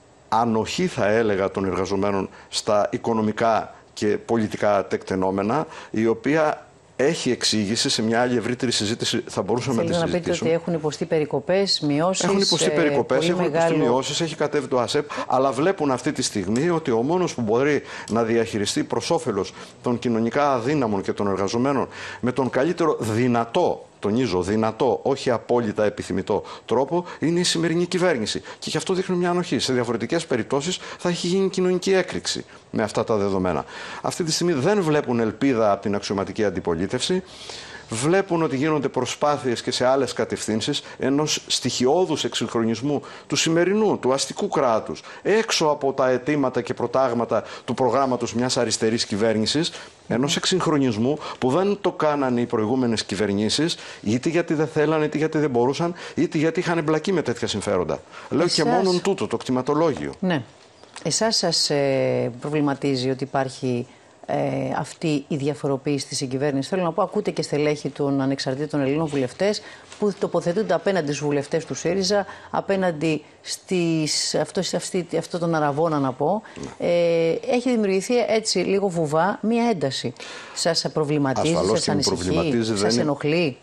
S9: ανοχή, θα έλεγα, των εργαζομένων στα οικονομικά και πολιτικά τεκτενόμενα, η οποία έχει εξήγηση σε μια άλλη ευρύτερη συζήτηση. Θα μπορούσαμε
S1: Θέλω
S9: να τη
S1: συζητήσουμε.
S9: Να
S1: πείτε ότι έχουν υποστεί περικοπές, μειώσεις.
S9: Έχουν υποστεί περικοπές, έχουν
S1: μεγάλο...
S9: υποστεί μειώσεις, έχει κατέβει το ΑΣΕΠ, αλλά βλέπουν αυτή τη στιγμή ότι ο μόνος που μπορεί να διαχειριστεί προς όφελος των κοινωνικά αδύναμων και των εργαζομένων με τον καλύτερο δυνατό, τονίζω, δυνατό, όχι απόλυτα επιθυμητό τρόπο, είναι η σημερινή κυβέρνηση. Και γι' αυτό δείχνει μια ανοχή. Σε διαφορετικές περιπτώσεις θα έχει γίνει κοινωνική έκρηξη με αυτά τα δεδομένα. Αυτή τη στιγμή δεν βλέπουν ελπίδα από την αξιωματική αντιπολίτευση. Βλέπουν ότι γίνονται προσπάθειες και σε άλλες κατευθύνσεις ενός στοιχειώδους εξυγχρονισμού του σημερινού, του αστικού κράτους, έξω από τα αιτήματα και προτάγματα του προγράμματος μιας αριστερής κυβέρνησης, ενός εξυγχρονισμού που δεν το κάνανε οι προηγούμενες κυβερνήσεις, είτε γιατί δεν θέλανε, είτε γιατί δεν μπορούσαν, είτε γιατί είχαν εμπλακεί με τέτοια συμφέροντα. Λέω Εσάς... και μόνον τούτο, το κτηματολόγιο.
S1: Ναι. Εσάς σας ε, προβληματίζει ότι υπάρχει Ε, αυτή η διαφοροποίηση της συγκυβέρνησης? Θέλω να πω, ακούτε και στελέχη των ανεξαρτήτων Ελλήνων βουλευτές που τοποθετούνται απέναντι στους βουλευτές του ΣΥΡΙΖΑ, απέναντι στις, αυτό, αυτή, αυτό τον αραβόνα να πω. Ε, έχει δημιουργηθεί έτσι λίγο βουβά μία ένταση. Σας προβληματίζει,
S9: Ασφαλώς
S1: σας ανησυχεί, σας ενοχλεί?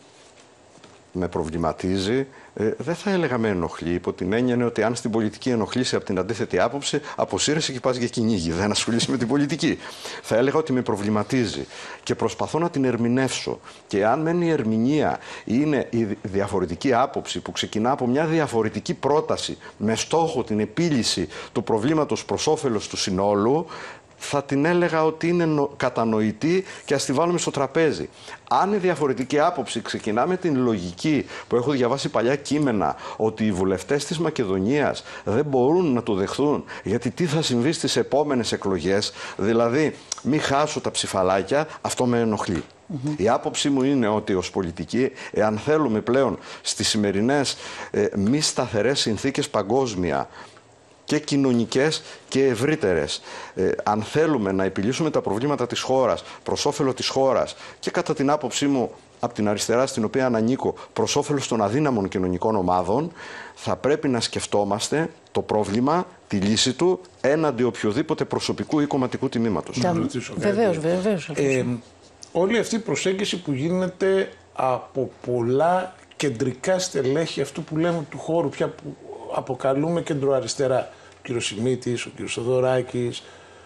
S9: Με προβληματίζει. Ε, δεν θα έλεγα με ενοχλεί, υπό την έννοια είναι ότι αν στην πολιτική ενοχλήσει από την αντίθετη άποψη, αποσύρεσαι και πας για κυνήγι. Δεν ασχολείσαι με την πολιτική. Θα έλεγα ότι με προβληματίζει και προσπαθώ να την ερμηνεύσω. Και αν μεν η ερμηνεία είναι η διαφορετική άποψη που ξεκινά από μια διαφορετική πρόταση με στόχο την επίλυση του προβλήματος προς όφελος του συνόλου, θα την έλεγα ότι είναι κατανοητή και ας τη βάλουμε στο τραπέζι. Αν η διαφορετική άποψη ξεκινά με την λογική που έχω διαβάσει παλιά κείμενα ότι οι βουλευτές της Μακεδονίας δεν μπορούν να το δεχθούν γιατί τι θα συμβεί στις επόμενες εκλογές, δηλαδή μη χάσω τα ψηφαλάκια, αυτό με ενοχλεί. Mm-hmm. Η άποψή μου είναι ότι ως πολιτικοί, εάν θέλουμε πλέον στις σημερινές ε, μη σταθερές συνθήκες παγκόσμια και κοινωνικές και ευρύτερες, ε, αν θέλουμε να επιλύσουμε τα προβλήματα της χώρας προς όφελο της χώρας και κατά την άποψή μου από την αριστερά στην οποία ανήκω προς όφελος των αδύναμων κοινωνικών ομάδων, θα πρέπει να σκεφτόμαστε το πρόβλημα, τη λύση του έναντι οποιοδήποτε προσωπικού ή κομματικού τιμήματος.
S1: Βεβαίως, βεβαίως.
S8: Ε, όλη αυτή η προσέγγιση που γίνεται από πολλά κεντρικά στελέχη αυτού που λέμε του χώρου πια που αποκαλούμε κεντροαριστερά. Ο κύριος Σιμίτης, ο κύριος Θοδωράκης,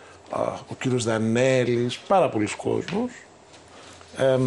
S8: ο κύριος Δανέλης, πάρα πολλοί κόσμος. Ε,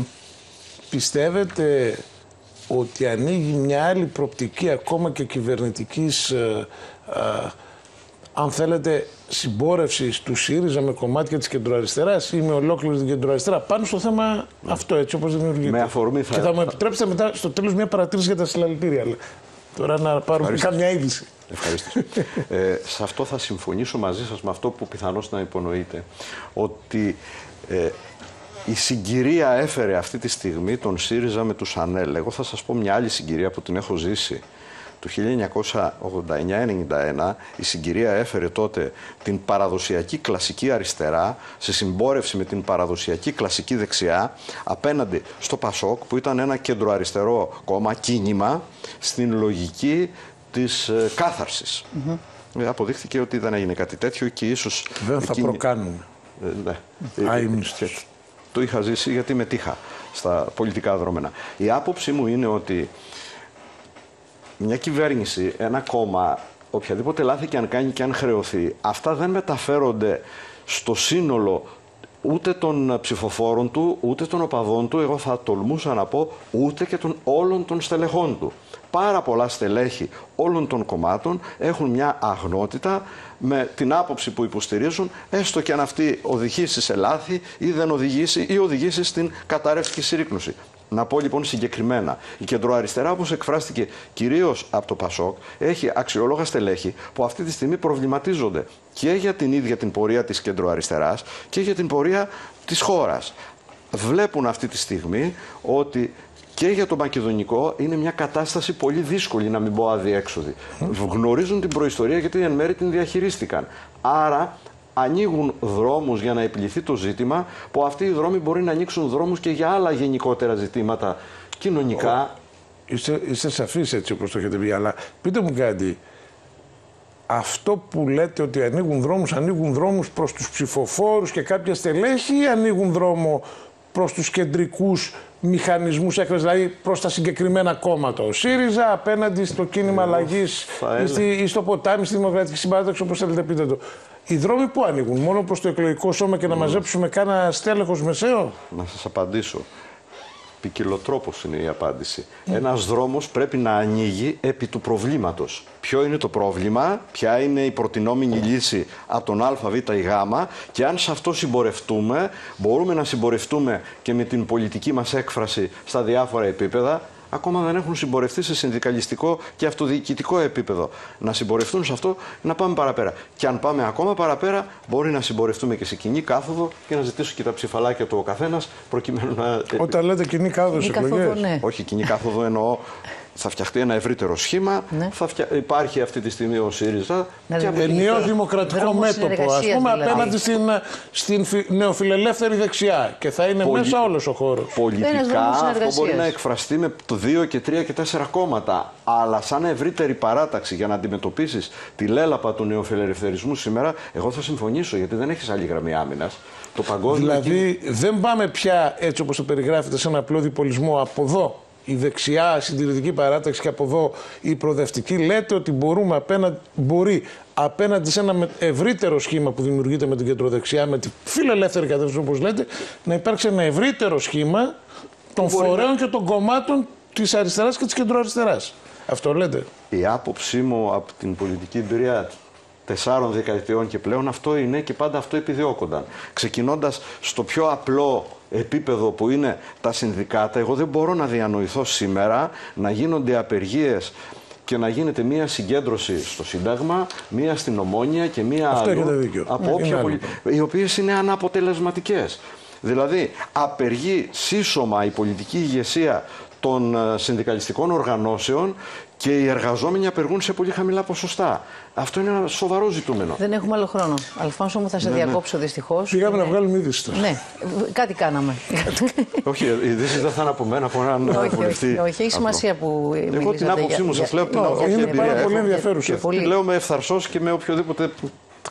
S8: πιστεύετε ότι ανοίγει μια άλλη προπτική ακόμα και κυβερνητικής ε, ε, αν θέλετε, συμπόρευση του ΣΥΡΙΖΑ με κομμάτια της κεντροαριστεράς ή με ολόκληρη την κεντροαριστερά πάνω στο θέμα ναι. αυτό, έτσι όπως δημιουργείται.
S9: Με αφορμή θα...
S8: Και θα μου επιτρέψετε μετά στο τέλος μια παρατήρηση για τα συλλαλητήρια. Τώρα να πάρουμε καμιά είδηση.
S9: Ευχαριστώ. ε, σε αυτό θα συμφωνήσω μαζί σας με αυτό που πιθανώς να υπονοείτε. Ότι ε, η συγκυρία έφερε αυτή τη στιγμή τον ΣΥΡΙΖΑ με τους ΑΝΕΛ. Εγώ θα σας πω μια άλλη συγκυρία που την έχω ζήσει. Το χίλια εννιακόσια ογδόντα εννιά ενενήντα ένα η συγκυρία έφερε τότε την παραδοσιακή κλασική αριστερά σε συμπόρευση με την παραδοσιακή κλασική δεξιά απέναντι στο ΠΑΣΟΚ που ήταν ένα κεντροαριστερό κόμμα, κίνημα, στην λογική της ε, κάθαρσης. Mm-hmm. ε, αποδείχθηκε ότι δεν έγινε κάτι τέτοιο και ίσως...
S8: Δεν θα εκείνη... προκάνουμε.
S9: Ε, ναι. ε, ε, το είχα ζήσει γιατί μετήχα στα πολιτικά δρόμενα. Η άποψή μου είναι ότι μια κυβέρνηση, ένα κόμμα, οποιαδήποτε λάθη και αν κάνει και αν χρεωθεί, αυτά δεν μεταφέρονται στο σύνολο ούτε των ψηφοφόρων του, ούτε των οπαδών του, εγώ θα τολμούσα να πω, ούτε και των όλων των στελεχών του. Πάρα πολλά στελέχη όλων των κομμάτων έχουν μια αγνότητα με την άποψη που υποστηρίζουν, έστω και αν αυτή οδηγήσει σε λάθη ή δεν οδηγήσει ή οδηγήσει στην κατάρρευση συρρίκνωση. Να πω λοιπόν συγκεκριμένα, η κεντροαριστερά, όπως εκφράστηκε κυρίως από το ΠΑΣΟΚ, έχει αξιόλογα στελέχη που αυτή τη στιγμή προβληματίζονται και για την ίδια την πορεία της κεντροαριστεράς και για την πορεία της χώρας. Βλέπουν αυτή τη στιγμή ότι και για το μακεδονικό είναι μια κατάσταση πολύ δύσκολη, να μην πω αδιέξοδη. Γνωρίζουν την προϊστορία γιατί εν μέρει την διαχειρίστηκαν. Άρα ανοίγουν δρόμους για να επιληθεί το ζήτημα, που αυτοί οι δρόμοι μπορεί να ανοίξουν δρόμους και για άλλα γενικότερα ζητήματα κοινωνικά.
S8: Είστε, είστε σαφείς έτσι όπως το έχετε πει, αλλά πείτε μου κάτι. Αυτό που λέτε ότι ανοίγουν δρόμους, ανοίγουν δρόμους προς τους ψηφοφόρους και κάποια στελέχη ή ανοίγουν δρόμο προς τους κεντρικούς μηχανισμούς έκφρασης, δηλαδή προς τα συγκεκριμένα κόμματα? Ο ΣΥΡΙΖΑ απέναντι στο κίνημα αλλαγής ή στο ποτάμι, στη Δημοκρατική Συμπαράταξη, όπως θέλετε πείτε το. Οι δρόμοι που ανοίγουν, μόνο προς το εκλογικό σώμα και να mm. μαζέψουμε κάνα στέλεχος μεσαίο?
S9: Να σας απαντήσω. Ποικιλοτρόπως είναι η απάντηση. Mm. Ένας δρόμος πρέπει να ανοίγει επί του προβλήματος. Ποιο είναι το πρόβλημα, ποια είναι η προτινόμενη λύση από τον Α, Β ή Γ, και αν σε αυτό συμπορευτούμε, μπορούμε να συμπορευτούμε και με την πολιτική μας έκφραση στα διάφορα επίπεδα. Ακόμα δεν έχουν συμπορευτεί σε συνδικαλιστικό και αυτοδιοικητικό επίπεδο. Να συμπορευτούν σε αυτό, να πάμε παραπέρα. Και αν πάμε ακόμα παραπέρα, μπορεί να συμπορευτούμε και σε κοινή κάθοδο και να ζητήσω και τα ψηφαλάκια του ο καθένας, προκειμένου να.
S8: Όταν λέτε κοινή κάθοδο σε εκλογές.
S1: Ναι.
S9: Όχι, κοινή κάθοδο εννοώ. Θα φτιαχτεί ένα ευρύτερο σχήμα. Ναι. Θα φτια... Υπάρχει αυτή τη στιγμή ο ΣΥΡΙΖΑ.
S8: Ναι, και ενιαίο δημοκρατικό μέτωπο, ας πούμε, δηλαδή, απέναντι στην, στην νεοφιλελεύθερη δεξιά. Και θα είναι Πολι... μέσα όλος ο χώρος.
S9: Πολιτικά αυτό μπορεί να εκφραστεί με το δύο και τρία και τέσσερα κόμματα. Αλλά σαν ευρύτερη παράταξη για να αντιμετωπίσεις τη λέλαπα του νεοφιλελευθερισμού σήμερα, εγώ θα συμφωνήσω, γιατί δεν έχεις άλλη γραμμή άμυνας. Το παγκόσμιο
S8: δηλαδή
S9: κύμα...
S8: δεν πάμε πια έτσι όπως το περιγράφεται σε ένα απλό διπολισμό από εδώ. Η δεξιά συντηρητική παράταξη και από εδώ η προοδευτική. Λέτε ότι μπορούμε απέναντι, μπορεί απέναντι σε ένα ευρύτερο σχήμα που δημιουργείται με την κεντροδεξιά, με τη φιλελεύθερη κατεύθυνση όπως λέτε, να υπάρξει ένα ευρύτερο σχήμα των φορέων να... και των κομμάτων της αριστεράς και της κεντροαριστεράς. Αυτό λέτε?
S9: Η άποψή μου από την πολιτική εμπειρία τεσσάρων δεκαετιών και πλέον αυτό είναι και πάντα αυτό επιδιώκονταν. Ξεκινώντας στο πιο απλό επίπεδο που είναι τα συνδικάτα, εγώ δεν μπορώ να διανοηθώ σήμερα να γίνονται απεργίες και να γίνεται μία συγκέντρωση στο Σύνταγμα, μία στην Ομόνια και μία
S8: αυτό
S9: αλλού, από όποια πολι... οι οποίες είναι αναποτελεσματικές. Δηλαδή, απεργεί σύσσωμα η πολιτική ηγεσία των συνδικαλιστικών οργανώσεων και οι εργαζόμενοι απεργούν σε πολύ χαμηλά ποσοστά. Αυτό είναι ένα σοβαρό ζητούμενο.
S1: Δεν έχουμε άλλο χρόνο. Αλφόνσο μου, θα σε ναι, διακόψω ναι. δυστυχώς.
S8: Πήγαμε
S1: ναι.
S8: να βγάλουμε είδηση.
S1: Ναι, κάτι κάναμε.
S9: Όχι, η είδηση δεν θα είναι από μένα, από έναν
S1: όχι,
S9: βουλευτή.
S1: Όχι, όχι, έχει σημασία που.
S9: Εγώ την άποψή μου σας λέω από την
S8: εμπειρία. Είναι πάρα πολύ ενδιαφέρουσα.
S9: Και τη λέω με ευθαρσός και με οποιοδήποτε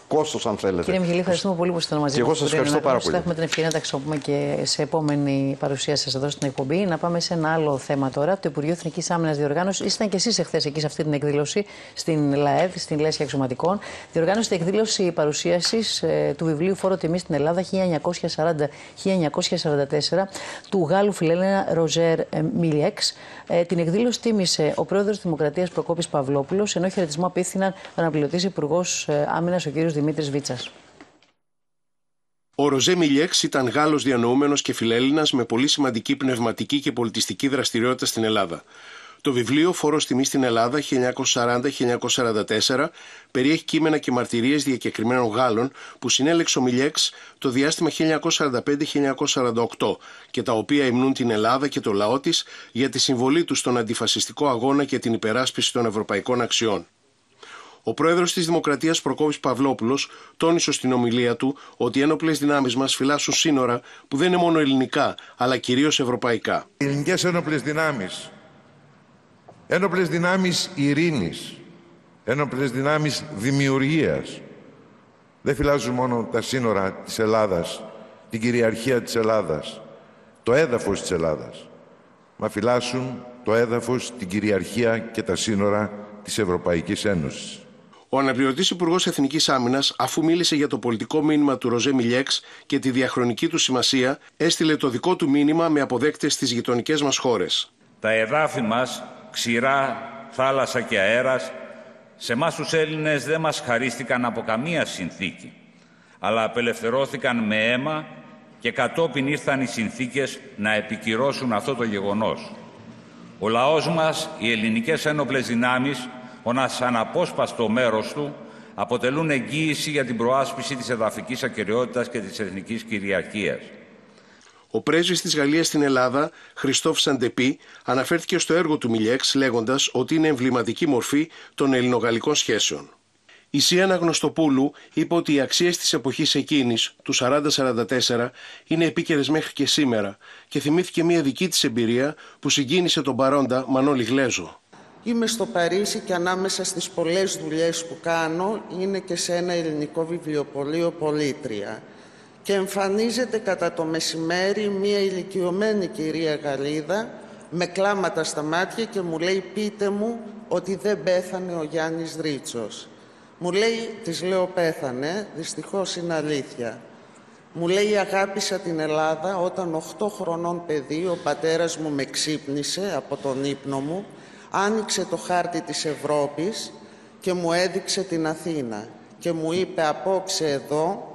S9: κόστος, αν θέλετε.
S1: Κύριε Μιχαηλή, ευχαριστούμε πολύ που ήσασταν μαζί μας.
S9: Και εγώ σας ευχαριστώ πάρα πολύ.
S1: Θα έχουμε την ευκαιρία να τα χρησιμοποιούμε και σε επόμενη παρουσία σας εδώ στην εκπομπή. Να πάμε σε ένα άλλο θέμα τώρα. Το Υπουργείο Εθνικής Άμυνας Διοργάνωση. Ήσταν και εσείς εχθές εκεί σε αυτή την εκδήλωση στην ΛΑΕΔ, στην Λέσχη Αξιωματικών. Διοργάνωσε την εκδήλωση παρουσίασης ε, του βιβλίου Φόρο Τιμής στην Ελλάδα χίλια εννιακόσια σαράντα με χίλια εννιακόσια σαράντα τέσσερα του Γάλλου φιλέλληνα Ροζέρ Μιλιέξ. Ε, την εκδήλωση τίμησε ο πρόεδρος της Δημοκρατίας Προκόπης Παυλόπουλος, ενώ χαιρετισμό απίθυναν ο αναπληρωτής Υπουργός Άμυνας ο κ. Δημήτρης Βίτσας.
S10: Ο Ροζέ Μιλιέξ ήταν Γάλλος διανοούμενος και φιλέλληνας με πολύ σημαντική πνευματική και πολιτιστική δραστηριότητα στην Ελλάδα. Το βιβλίο Φόρος Τιμής στην Ελλάδα χίλια εννιακόσια σαράντα με χίλια εννιακόσια σαράντα τέσσερα περιέχει κείμενα και μαρτυρίες διακεκριμένων Γάλλων που συνέλεξε ο Μιλιέξ το διάστημα χίλια εννιακόσια σαράντα πέντε με χίλια εννιακόσια σαράντα οκτώ και τα οποία υμνούν την Ελλάδα και το λαό της για τη συμβολή τους στον αντιφασιστικό αγώνα και την υπεράσπιση των ευρωπαϊκών αξιών. Ο πρόεδρος της Δημοκρατίας Προκόπης Παυλόπουλος τόνισε στην ομιλία του ότι οι ένοπλες δυνάμεις μας φυλάσσουν σύνορα που δεν είναι μόνο ελληνικά, αλλά κυρίως ευρωπαϊκά.
S11: Οι ελληνικές ένοπλες δυνάμεις, ένοπλες δυνάμεις ειρήνης, ένοπλες δυνάμεις δημιουργίας, δεν φυλάσσουν μόνο τα σύνορα της Ελλάδας, την κυριαρχία της Ελλάδας, το έδαφος της Ελλάδας, μα φυλάσσουν το έδαφος, την κυριαρχία και τα σύνορα της Ευρωπαϊκής Ένωσης.
S10: Ο αναπληρωτής Υπουργός Εθνικής Άμυνας, αφού μίλησε για το πολιτικό μήνυμα του Ροζέ Μιλιέξ και τη διαχρονική του σημασία, έστειλε το δικό του μήνυμα με αποδέκτες στις γειτονικές μας χώρες.
S12: Τα εδάφη μας, ξηρά, θάλασσα και αέρας, σε εμάς τους Έλληνες δεν μας χαρίστηκαν από καμία συνθήκη, αλλά απελευθερώθηκαν με αίμα και κατόπιν ήρθαν οι συνθήκες να επικυρώσουν αυτό το γεγονός. Ο λαός μας, οι ελληνικές ένοπλες δυνάμεις, ως αναπόσπαστο μέρος του, αποτελούν εγγύηση για την προάσπιση της εδαφικής ακεραιότητας και της εθνικής κυριαρχίας.
S10: Ο πρέσβης της Γαλλίας στην Ελλάδα, Χριστόφ Σαντεπί, αναφέρθηκε στο έργο του Μιλιέξ λέγοντας ότι είναι εμβληματική μορφή των ελληνογαλλικών σχέσεων. Η Σία Γνωστοπούλου είπε ότι οι αξίες της εποχής εκείνης, του σαράντα σαράντα τέσσερα, είναι επίκαιρες μέχρι και σήμερα και θυμήθηκε μια δική της εμπειρία που συγκίνησε τον παρόντα Μανώλη Γλέζο.
S13: Είμαι στο Παρίσι και ανάμεσα στις πολλές δουλειές που κάνω είναι και σε ένα ελληνικό βιβλιοπωλείο πολίτρια. Και εμφανίζεται κατά το μεσημέρι μια ηλικιωμένη κυρία Γαλλίδα με κλάματα στα μάτια και μου λέει «Πείτε μου ότι δεν πέθανε ο Γιάννης Ρίτσος». Μου λέει, της λέω «Πέθανε, δυστυχώς είναι αλήθεια». Μου λέει «Αγάπησα την Ελλάδα όταν οκτώ χρονών παιδί ο πατέρας μου με ξύπνησε από τον ύπνο μου, άνοιξε το χάρτη της Ευρώπης και μου έδειξε την Αθήνα και μου είπε «Απόψε εδώ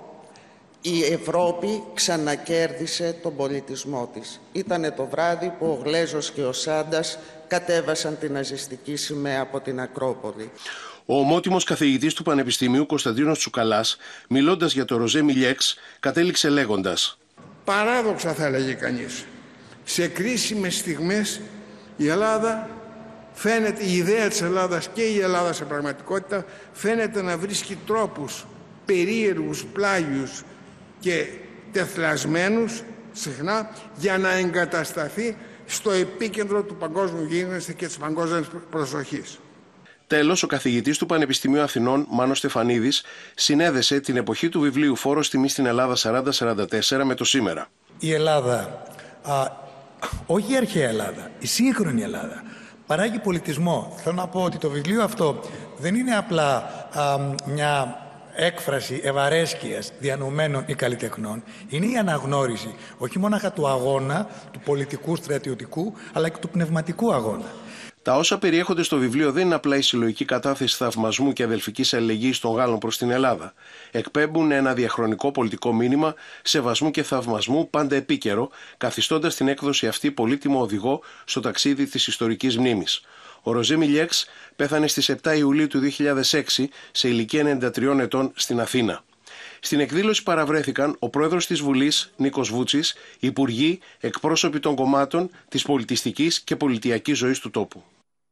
S13: η Ευρώπη ξανακέρδισε τον πολιτισμό της». Ήτανε το βράδυ που ο Γλέζος και ο Σάντας κατέβασαν την ναζιστική σημαία από την Ακρόπολη.
S10: Ο ομότιμος καθηγητής του Πανεπιστημίου Κωνσταντίνος Τσουκαλάς, μιλώντας για το Ροζέ Μιλιέξ, κατέληξε λέγοντας
S8: «Παράδοξα θα έλεγε κανείς. Σε κρίσιμες στιγμές η Ελλάδα φαίνεται, η ιδέα της Ελλάδας και η Ελλάδα σε πραγματικότητα φαίνεται να βρίσκει τρόπους περίεργους, πλάγιους και τεθλασμένους συχνά για να εγκατασταθεί στο επίκεντρο του παγκόσμιου γίγνεσθε και της παγκόσμιας προσοχής».
S10: Τέλος, ο καθηγητής του Πανεπιστημίου Αθηνών, Μάνος Στεφανίδης, συνέδεσε την εποχή του βιβλίου Φόρος Τιμής στην Ελλάδα σαράντα σαράντα τέσσερα με το σήμερα.
S14: Η Ελλάδα, α, όχι η αρχαία Ελλάδα, η σύγχρονη Ελλάδα, παράγει πολιτισμό. Θέλω να πω ότι το βιβλίο αυτό δεν είναι απλά α, μια έκφραση ευαρέσκειας διανοουμένων ή καλλιτεχνών. Είναι η αναγνώριση όχι μόνο του αγώνα, του πολιτικού, στρατιωτικού, αλλά και του πνευματικού αγώνα.
S10: Τα όσα περιέχονται στο βιβλίο δεν είναι απλά η συλλογική κατάθεση θαυμασμού και αδελφικής αλληλεγγύης των Γάλλων προς την Ελλάδα. Εκπέμπουν ένα διαχρονικό πολιτικό μήνυμα σεβασμού και θαυμασμού, πάντα επίκαιρο, καθιστώντας την έκδοση αυτή πολύτιμο οδηγό στο ταξίδι της ιστορικής μνήμης. Ο Ροζέ Μιλιέξ πέθανε στις επτά Ιουλίου του δύο χιλιάδες έξι σε ηλικία ενενήντα τριών ετών στην Αθήνα. Στην εκδήλωση παραβρέθηκαν ο πρόεδρος της Βουλής, Νίκος Βούτσης, υπουργοί, εκπρόσωποι των κομμάτων, της πολιτιστικής και πολιτιακής ζωής του τόπου.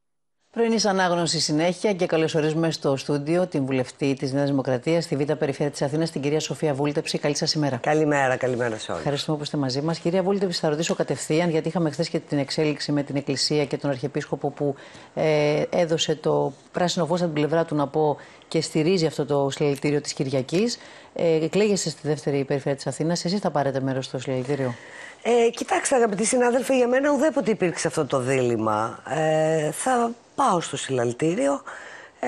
S1: Πρωινής ανάγνωση συνέχεια και καλωσορίζουμε στο στούντιο την βουλευτή της Νέας Δημοκρατίας στη Β' Περιφέρεια της Αθήνας, την κυρία Σοφία Βούλτεψη. Καλή σας ημέρα.
S15: Καλημέρα, καλημέρα σε όλους.
S1: Ευχαριστούμε που είστε μαζί μας. Κυρία Βούλτεψη, θα ρωτήσω κατευθείαν, γιατί είχαμε χθες και την εξέλιξη με την Εκκλησία και τον Αρχιεπίσκοπο που ε, έδωσε το πράσινο φως από την πλευρά του, να πω, και στηρίζει αυτό το συλλαλητήριο της Κυριακής. Ε, εκλέγεστε στη δεύτερη περιφέρεια της Αθήνας. Εσείς θα πάρετε μέρος στο συλλαλητήριο?
S15: Ε, κοιτάξτε, αγαπητοί συνάδελφοι, για μένα ουδέποτε υπήρξε αυτό το δίλημμα. Ε, θα πάω στο συλλαλητήριο. Ε,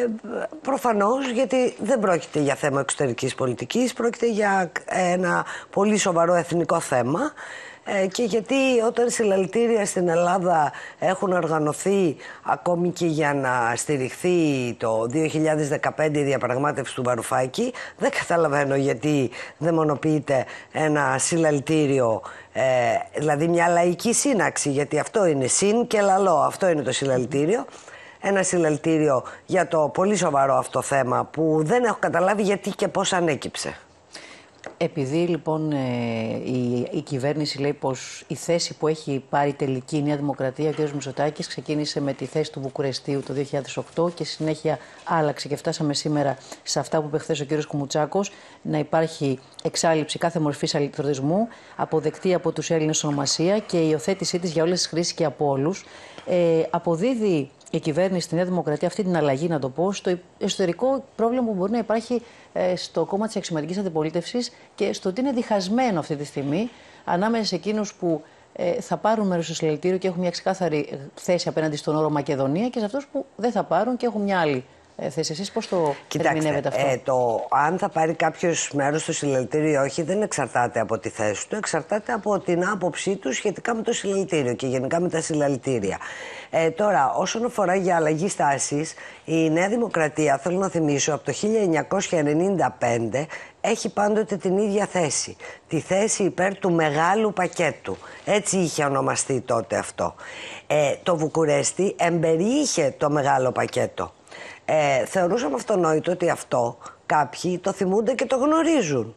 S15: προφανώς, γιατί δεν πρόκειται για θέμα εξωτερικής πολιτικής, πρόκειται για ένα πολύ σοβαρό εθνικό θέμα. Ε, και γιατί όταν συλλαλητήρια στην Ελλάδα έχουν οργανωθεί ακόμη και για να στηριχθεί το δύο χιλιάδες δεκαπέντε η διαπραγμάτευση του Βαρουφάκη, δεν καταλαβαίνω γιατί δαιμονοποιείται ένα συλλαλητήριο, ε, δηλαδή μια λαϊκή σύναξη, γιατί αυτό είναι συν και λαλό, αυτό είναι το συλλαλητήριο. Ένα συλλαλητήριο για το πολύ σοβαρό αυτό θέμα που δεν έχω καταλάβει γιατί και πώς ανέκυψε.
S1: Επειδή λοιπόν ε, η, η κυβέρνηση λέει πως η θέση που έχει πάρει τελική η Νέα Δημοκρατία, ο κ. Μητσοτάκης ξεκίνησε με τη θέση του Βουκουρεστίου το δύο χιλιάδες οκτώ και συνέχεια άλλαξε και φτάσαμε σήμερα σε αυτά που είπε χθες ο κ. Κουμουτσάκος, να υπάρχει εξάλειψη κάθε μορφής αλυτρωτισμού, αποδεκτή από τους Έλληνες ονομασία και η υιοθέτησή της για όλες τις χρήσεις και από όλους. Ε, αποδίδει η κυβέρνηση στη Νέα Δημοκρατία αυτή την αλλαγή, να το πω, στο εσωτερικό πρόβλημα που μπορεί να υπάρχει ε, στο κόμμα της αξιωματικής αντιπολίτευσης και στο ότι είναι διχασμένο αυτή τη στιγμή ανάμεσα σε εκείνους που ε, θα πάρουν μέρος στο συλλαλητήριο και έχουν μια ξεκάθαρη θέση απέναντι στον όρο Μακεδονία και σε αυτούς που δεν θα πάρουν και έχουν μια άλλη ε, θέση. Εσείς πώς το ερμηνεύετε αυτό?
S15: Ε, το αν θα πάρει κάποιος μέρος στο συλλαλητήριο ή όχι δεν εξαρτάται από τη θέση του, εξαρτάται από την άποψή του σχετικά με το συλλαλητήριο και γενικά με τα συλλαλητήρια. Ε, τώρα, όσον αφορά για αλλαγή στάσης, η Νέα Δημοκρατία, θέλω να θυμίσω, από το χίλια εννιακόσια ενενήντα πέντε έχει πάντοτε την ίδια θέση. Τη θέση υπέρ του μεγάλου πακέτου. Έτσι είχε ονομαστεί τότε αυτό. Ε, το Βουκουρέστι εμπεριείχε το μεγάλο πακέτο. Ε, θεωρούσαμε αυτονόητο ότι αυτό κάποιοι το θυμούνται και το γνωρίζουν.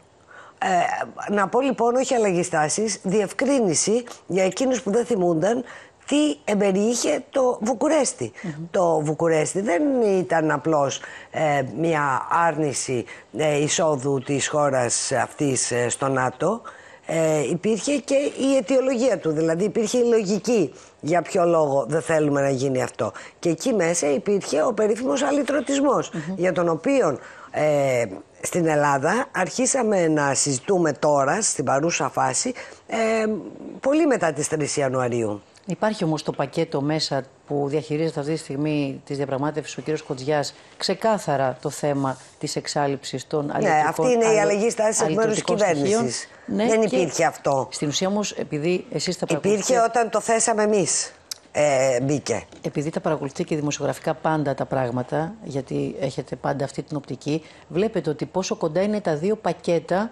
S15: Ε, να πω λοιπόν, όχι αλλαγή στάσης, διευκρίνηση για εκείνους που δεν θυμούνταν τι εμπεριείχε το Βουκουρέστι. Mm-hmm. Το Βουκουρέστι δεν ήταν απλώς ε, μια άρνηση ε, εισόδου της χώρας αυτής ε, στο ΝΑΤΟ. Ε, υπήρχε και η αιτιολογία του, δηλαδή υπήρχε η λογική για ποιο λόγο δεν θέλουμε να γίνει αυτό. Και εκεί μέσα υπήρχε ο περίφημος αλυτρωτισμός, mm-hmm. για τον οποίο ε, στην Ελλάδα αρχίσαμε να συζητούμε τώρα, στην παρούσα φάση, ε, πολύ μετά τις τρεις Ιανουαρίου.
S1: Υπάρχει όμως το πακέτο μέσα που διαχειρίζεται αυτή τη στιγμή της διαπραγμάτευσης ο κ. Κοντζιάς ξεκάθαρα το θέμα της εξάλειψης των αλυτρωτικών.
S15: Ναι, αυτή είναι η αλλαγή στάσης εκ μέρους της κυβέρνησης. Ναι, δεν υπήρχε αυτό.
S1: Στην ουσία όμως, επειδή εσείς τα παρακολουθείτε...
S15: Υπήρχε όταν το θέσαμε εμείς. Ε, μπήκε.
S1: Επειδή τα παρακολουθείτε και δημοσιογραφικά πάντα τα πράγματα, γιατί έχετε πάντα αυτή την οπτική, βλέπετε ότι πόσο κοντά είναι τα δύο πακέτα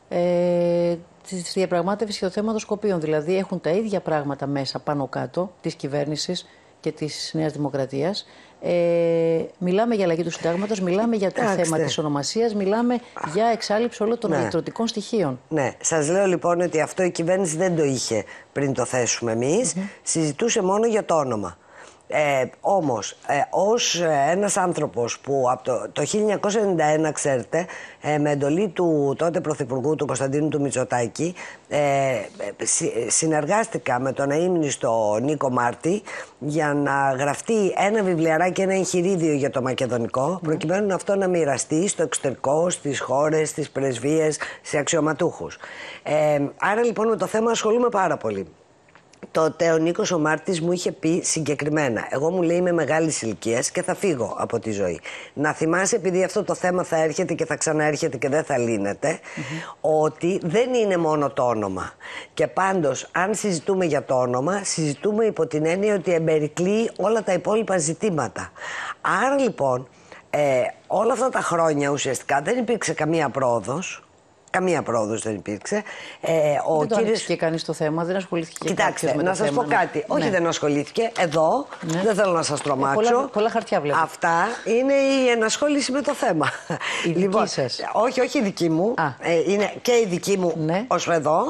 S1: ε, τη διαπραγμάτευση και το θέμα των Σκοπίων. Δηλαδή έχουν τα ίδια πράγματα μέσα πάνω κάτω της κυβέρνησης και της Νέας Δημοκρατίας. Ε, μιλάμε για αλλαγή του συντάγματος, μιλάμε για το Άξτε. θέμα της ονομασίας, μιλάμε για εξάλληψη όλων των αλυτρωτικών ναι. στοιχείων.
S15: Ναι, σας λέω λοιπόν ότι αυτό η κυβέρνηση δεν το είχε πριν το θέσουμε εμείς, mm-hmm. συζητούσε μόνο για το όνομα. Ε, όμως, ε, ως ένας άνθρωπος που από το, το χίλια εννιακόσια ενενήντα ένα, ξέρετε, ε, με εντολή του τότε Πρωθυπουργού του Κωνσταντίνου του Μητσοτάκη, ε, συ, συνεργάστηκα με τον αείμνηστο Νίκο Μάρτη για να γραφτεί ένα βιβλιαράκι, ένα εγχειρίδιο για το μακεδονικό, mm. προκειμένου αυτό να μοιραστεί στο εξωτερικό, στις χώρες, στις πρεσβείες, σε αξιωματούχους. Ε, άρα λοιπόν με το θέμα ασχολούμαι πάρα πολύ. Τότε ο Νίκος ο Μάρτης μου είχε πει συγκεκριμένα, εγώ μου λέει είμαι μεγάλης ηλικίας και θα φύγω από τη ζωή. Να θυμάσαι, επειδή αυτό το θέμα θα έρχεται και θα ξαναέρχεται και δεν θα λύνεται, mm-hmm. ότι δεν είναι μόνο το όνομα. Και πάντως, αν συζητούμε για το όνομα, συζητούμε υπό την έννοια ότι εμπερικλεί όλα τα υπόλοιπα ζητήματα. Άρα λοιπόν, ε, όλα αυτά τα χρόνια ουσιαστικά δεν υπήρξε καμία πρόοδος. Καμία πρόοδος δεν υπήρξε. Ε, ο
S1: δεν το
S15: κύριος...
S1: και κανείς το θέμα, δεν ασχολήθηκε.
S15: Κοιτάξτε,
S1: με
S15: να
S1: το
S15: σας
S1: θέμα,
S15: πω κάτι.
S1: Ναι.
S15: Όχι,
S1: ναι.
S15: δεν ασχολήθηκε. Εδώ, ναι. δεν θέλω να σας τρομάξω.
S1: Ε, πολλά, πολλά χαρτιά βλέπω.
S15: Αυτά είναι η ενασχόληση με το θέμα.
S1: Η δική λοιπόν, σας.
S15: Όχι, όχι η δική μου. Ε, είναι και η δική μου
S1: ναι.
S15: ως εδώ.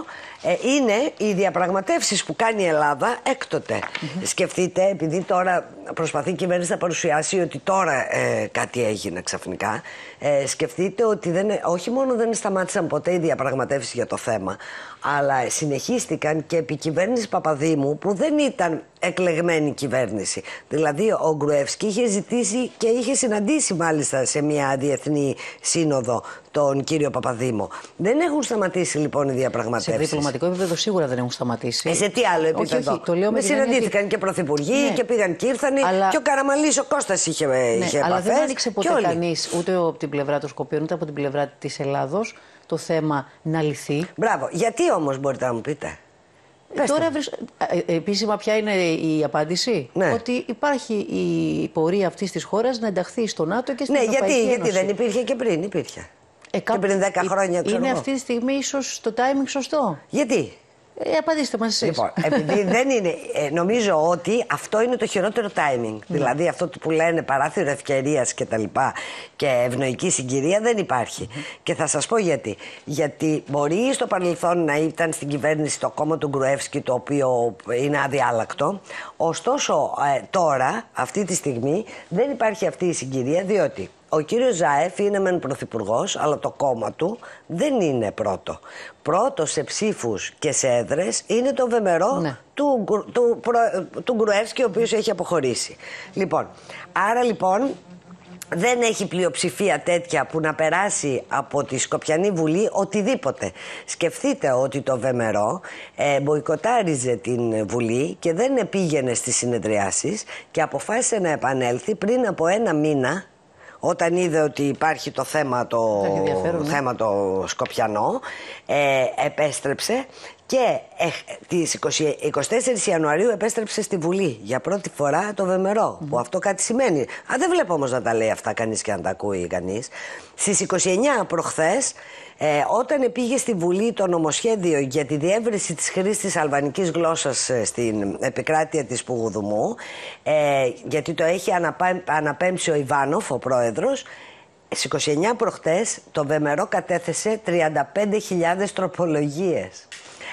S15: ε, είναι οι διαπραγματεύσεις που κάνει η Ελλάδα έκτοτε. Mm-hmm. Σκεφτείτε, επειδή τώρα προσπαθεί η κυβέρνηση να παρουσιάσει ότι τώρα ε, κάτι έγινε ξαφνικά, ε, σκεφτείτε ότι δεν, όχι μόνο δεν σταμάτησαν ποτέ οι διαπραγματεύσεις για το θέμα, αλλά συνεχίστηκαν και επί κυβέρνηση Παπαδήμου, που δεν ήταν εκλεγμένη κυβέρνηση. Δηλαδή ο Γκρουεύσκι είχε ζητήσει και είχε συναντήσει μάλιστα σε μια διεθνή σύνοδο τον κύριο Παπαδήμο. Δεν έχουν σταματήσει λοιπόν οι διαπραγματεύσεις.
S1: Σε διπλωματικό επίπεδο σίγουρα δεν έχουν σταματήσει.
S15: Ε, σε τι άλλο επίπεδο?
S1: Όχι, όχι, το λέω με
S15: συναντήθηκαν
S1: ότι...
S15: και πρωθυπουργοί, ναι, και πήγαν και ήρθαν,
S1: αλλά...
S15: και ο Καραμαλής, ο Κώστας είχε, ναι, είχε
S1: αλλά
S15: επαφές.
S1: δεν άνοιξε ποτέ κανείς ούτε από την πλευρά των Σκοπίων ούτε από την πλευρά της Ελλάδος το θέμα να λυθεί.
S15: Μπράβο. Γιατί όμως, μπορείτε να μου πείτε?
S1: Τώρα βρισ... επίσημα ποια είναι η απάντηση?
S15: Ναι.
S1: Ότι υπάρχει η πορεία αυτής της χώρας να ενταχθεί στο ΝΑΤΟ και στην
S15: ναι,
S1: Ευρωπαϊκή
S15: γιατί,
S1: Ένωση.
S15: γιατί δεν υπήρχε και πριν, υπήρχε.
S1: Ε,
S15: και πριν δέκα χρόνια, ξέρω
S1: είναι
S15: εγώ.
S1: αυτή τη στιγμή ίσως το timing σωστό?
S15: Γιατί?
S1: Ε, απαντήστε μας εσείς.
S15: Λοιπόν, επειδή δεν είναι, ε, νομίζω ότι αυτό είναι το χειρότερο timing. Δηλαδή αυτό που λένε παράθυρο ευκαιρίας και τα λοιπά και ευνοϊκή συγκυρία δεν υπάρχει. Και θα σας πω γιατί. Γιατί μπορεί στο παρελθόν να ήταν στην κυβέρνηση το κόμμα του Γκρουεύσκι, το οποίο είναι αδιάλακτο. Ωστόσο ε, τώρα, αυτή τη στιγμή, δεν υπάρχει αυτή η συγκυρία, διότι ο κύριος Ζάεφ είναι μεν πρωθυπουργός, αλλά το κόμμα του δεν είναι πρώτο. Πρώτο σε ψήφους και σε έδρες είναι το Βεμερό, ναι, του, του, του, του Γκρουεύσκι, ο οποίος έχει αποχωρήσει. Λοιπόν, άρα λοιπόν δεν έχει πλειοψηφία τέτοια που να περάσει από τη Σκοπιανή Βουλή οτιδήποτε. Σκεφτείτε ότι το Βεμερό ε, μποϊκοτάριζε την Βουλή και δεν πήγαινε στις συνεδριάσεις και αποφάσισε να επανέλθει πριν από ένα μήνα, όταν είδε ότι υπάρχει το θέμα το, θέμα το Σκοπιανό, ε, επέστρεψε και ε, τις είκοσι τέσσερις Ιανουαρίου επέστρεψε στη Βουλή για πρώτη φορά το Βεμερό, mm. που αυτό κάτι σημαίνει. Α, δεν βλέπω όμως να τα λέει αυτά κανείς και να τα ακούει κανείς. Στις είκοσι εννέα προχθές, Ε, όταν πήγε στη Βουλή το νομοσχέδιο για τη διεύρυνση της χρήσης της αλβανικής γλώσσας ε, στην επικράτεια της Πουγουδουμού, ε, γιατί το έχει αναπά, αναπέμψει ο Ιβάνοφ, ο πρόεδρος, στις είκοσι εννέα προχτές το Βεμερό κατέθεσε τριάντα πέντε χιλιάδες τροπολογίες.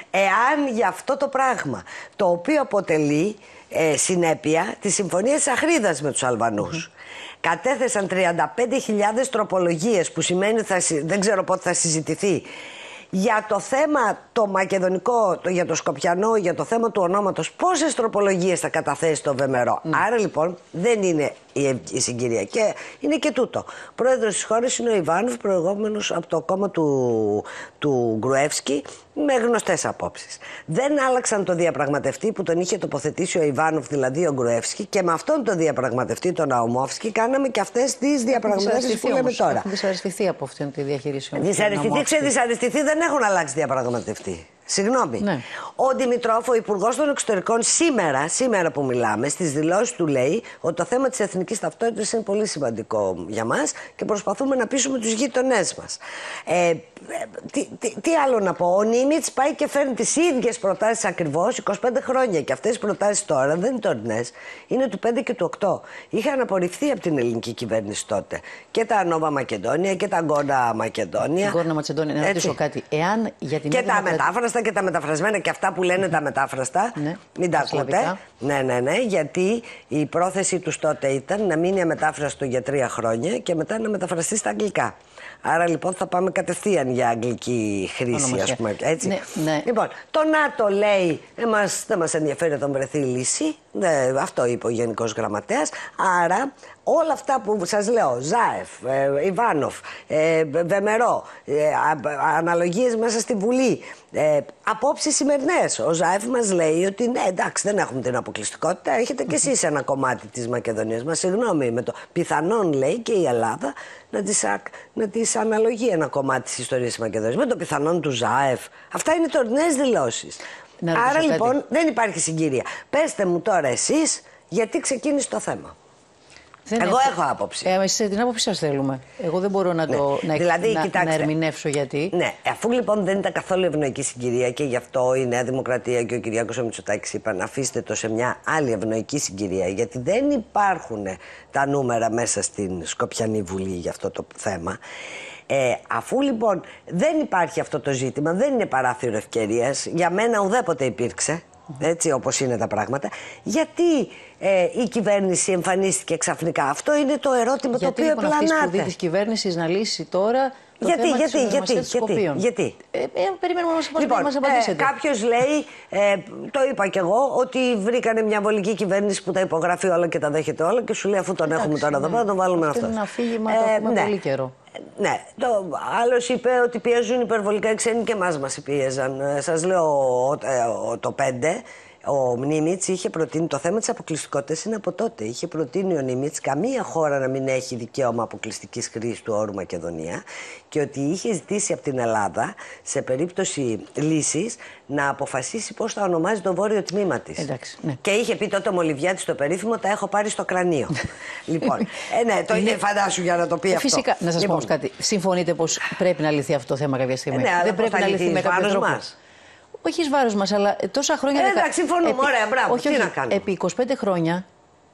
S15: Εάν για αυτό το πράγμα, το οποίο αποτελεί ε, συνέπεια της συμφωνίας της Αχρίδας με τους Αλβανούς, mm-hmm. κατέθεσαν τριάντα πέντε χιλιάδες τροπολογίες, που σημαίνει θα, δεν ξέρω πότε θα συζητηθεί, για το θέμα το μακεδονικό, το, για το Σκοπιανό, για το θέμα του ονόματος. Πόσες τροπολογίες θα καταθέσει το Βεμερό? Mm. Άρα λοιπόν δεν είναι η, η συγκυρία. Και είναι και τούτο. Πρόεδρος της χώρας είναι ο Ιβάνοφ, προηγούμενος από το κόμμα του, του Γκρουεύσκι, με γνωστές απόψεις. Δεν άλλαξαν το διαπραγματευτή που τον είχε τοποθετήσει ο Ιβάνοφ, δηλαδή ο Γκρουεύσκι, και με αυτόν τον διαπραγματευτή, τον Ναουμόφσκι, κάναμε και αυτές τις διαπραγματεύσεις που λέμε τώρα.
S1: Έχουν δυσαρεστηθεί από αυτήν τη διαχείριση.
S15: Δυσαρεστηθεί, ξεδυσαρεστηθεί, δεν έχουν αλλάξει διαπραγματευτεί. Συγγνώμη. Ναι. Ο Δημητρόφ, ο Υπουργός των Εξωτερικών, σήμερα, σήμερα που μιλάμε, στις δηλώσεις του λέει ότι το θέμα της εθνικής ταυτότητας είναι πολύ σημαντικό για μας και προσπαθούμε να πείσουμε τους γείτονές μας. Ε, τι, τι, τι άλλο να πω. Ο Νίμιτς πάει και φέρνει τις ίδιες προτάσεις ακριβώς είκοσι πέντε χρόνια. Και αυτές οι προτάσεις τώρα δεν είναι τωρινές, είναι του πέντε και του οκτώ. Είχαν απορριφθεί από την ελληνική κυβέρνηση τότε. Και τα Νόβα Μακεδόνια και τα Γκόρνα Μακεδόνια.
S1: Γκόρνα Μακεδόνια, να ρωτήσω κάτι. Εάν για την
S15: και τα μετάφραστα και τα μεταφρασμένα και αυτά που λένε τα μετάφραστα. Ναι. Μην τα ακούτε. Ναι, ναι, ναι. Γιατί η πρόθεση τους τότε ήταν να μείνει αμετάφραστο για τρία χρόνια και μετά να μεταφραστεί στα αγγλικά. Άρα λοιπόν θα πάμε κατευθείαν για αγγλική χρήση, ας πούμε. Έτσι. Ναι, ναι. Λοιπόν, το ΝΑΤΟ λέει, εμάς δεν μας ενδιαφέρει να βρεθεί η λύση. Ναι, αυτό είπε ο Γενικός Γραμματέας. Άρα όλα αυτά που σας λέω, Ζάεφ, ε, Ιβάνοφ, ε, Βεμερό, ε, αναλογίες μέσα στη Βουλή, ε, απόψεις σημερινές. Ο Ζάεφ μας λέει ότι ναι, εντάξει, δεν έχουμε την αποκλειστικότητα, έχετε κι εσείς ένα κομμάτι της Μακεδονίας. Μα συγγνώμη, με το πιθανόν, λέει, και η Ελλάδα να της, να της αναλογεί ένα κομμάτι της ιστορίας της Μακεδονίας. Με το πιθανόν του Ζάεφ. Αυτά είναι τωρινές δηλώσεις. Άρα λοιπόν κάτι. Δεν υπάρχει συγκυρία. Πέστε μου τώρα εσείς γιατί ξεκίνησε το θέμα. Δεν Εγώ έχω, έχω άποψη.
S1: Ε, εσείς την άποψη σας θέλουμε. Εγώ δεν μπορώ να, το, ναι. να, δηλαδή, να, να ερμηνεύσω γιατί.
S15: Ναι, αφού λοιπόν δεν ήταν καθόλου ευνοϊκή συγκυρία και γι' αυτό η Νέα Δημοκρατία και ο Κυριάκος Μητσοτάκης είπαν αφήστε το σε μια άλλη ευνοϊκή συγκυρία, γιατί δεν υπάρχουν τα νούμερα μέσα στην Σκοπιανή Βουλή για αυτό το θέμα. Ε, αφού λοιπόν δεν υπάρχει αυτό το ζήτημα, δεν είναι παράθυρο ευκαιρίας, για μένα ουδέποτε υπήρξε, έτσι όπως είναι τα πράγματα, γιατί ε, η κυβέρνηση εμφανίστηκε ξαφνικά? Αυτό είναι το ερώτημα
S1: γιατί,
S15: το οποίο
S1: λοιπόν,
S15: πλανάται.
S1: Γιατί αυτή η σπουδή της κυβέρνησης να λύσει τώρα το
S15: γιατί,
S1: θέμα
S15: γιατί,
S1: της
S15: γιατί,
S1: γιατί,
S15: γιατί, γιατί.
S1: Ε, ε, περιμένουμε να μας,
S15: λοιπόν,
S1: μας απαντήσετε.
S15: Ε, κάποιος λέει, ε, το είπα κι εγώ, ότι βρήκανε μια βολική κυβέρνηση που τα υπογράφει όλα και τα δέχεται όλα και σου λέει αφού τον
S1: Εντάξει,
S15: έχουμε τώρα
S1: ναι.
S15: εδώ πέρα, τον βάλουμε αυτό.
S1: Αυτό είναι ένα αφήγημα, το
S15: ε,
S1: έχουμε
S15: ναι.
S1: πολύ καιρό.
S15: Ναι, το άλλος είπε ότι πιέζουν υπερβολικά οι ξένοι και εμάς μας πίεζαν. Ε, σας λέω ε, το πέντε. Ο Μνήμιτς είχε προτείνει, το θέμα της αποκλειστικότητας είναι από τότε. Είχε προτείνει ο Νίμιτς καμία χώρα να μην έχει δικαίωμα αποκλειστικής χρήσης του όρου Μακεδονία και ότι είχε ζητήσει από την Ελλάδα, σε περίπτωση λύσης, να αποφασίσει πώς θα ονομάζει το βόρειο τμήμα της.
S1: Εντάξει, ναι.
S15: Και είχε πει τότε ο Μολυβιάτης το περίφημο, τα έχω πάρει στο κρανίο. Λοιπόν, ε, ναι, το είναι φαντάσου για να το πει
S1: ε,
S15: αυτό.
S1: Φυσικά, να σας
S15: λοιπόν,
S1: πω κάτι. Συμφωνείτε πως πρέπει να λυθεί αυτό το θέμα κάποια στιγμή?
S15: Ε, ναι,
S1: δεν πρέπει να λυθεί με κάποιο τρόπο. Μας. Όχι εις βάρος μας, αλλά τόσα χρόνια...
S15: Ε, εντάξει, συμφωνούμε,
S1: επί...
S15: ωραία, μπράβο,
S1: όχι,
S15: τι
S1: όχι,
S15: να κάνουμε.
S1: Επί είκοσι πέντε χρόνια...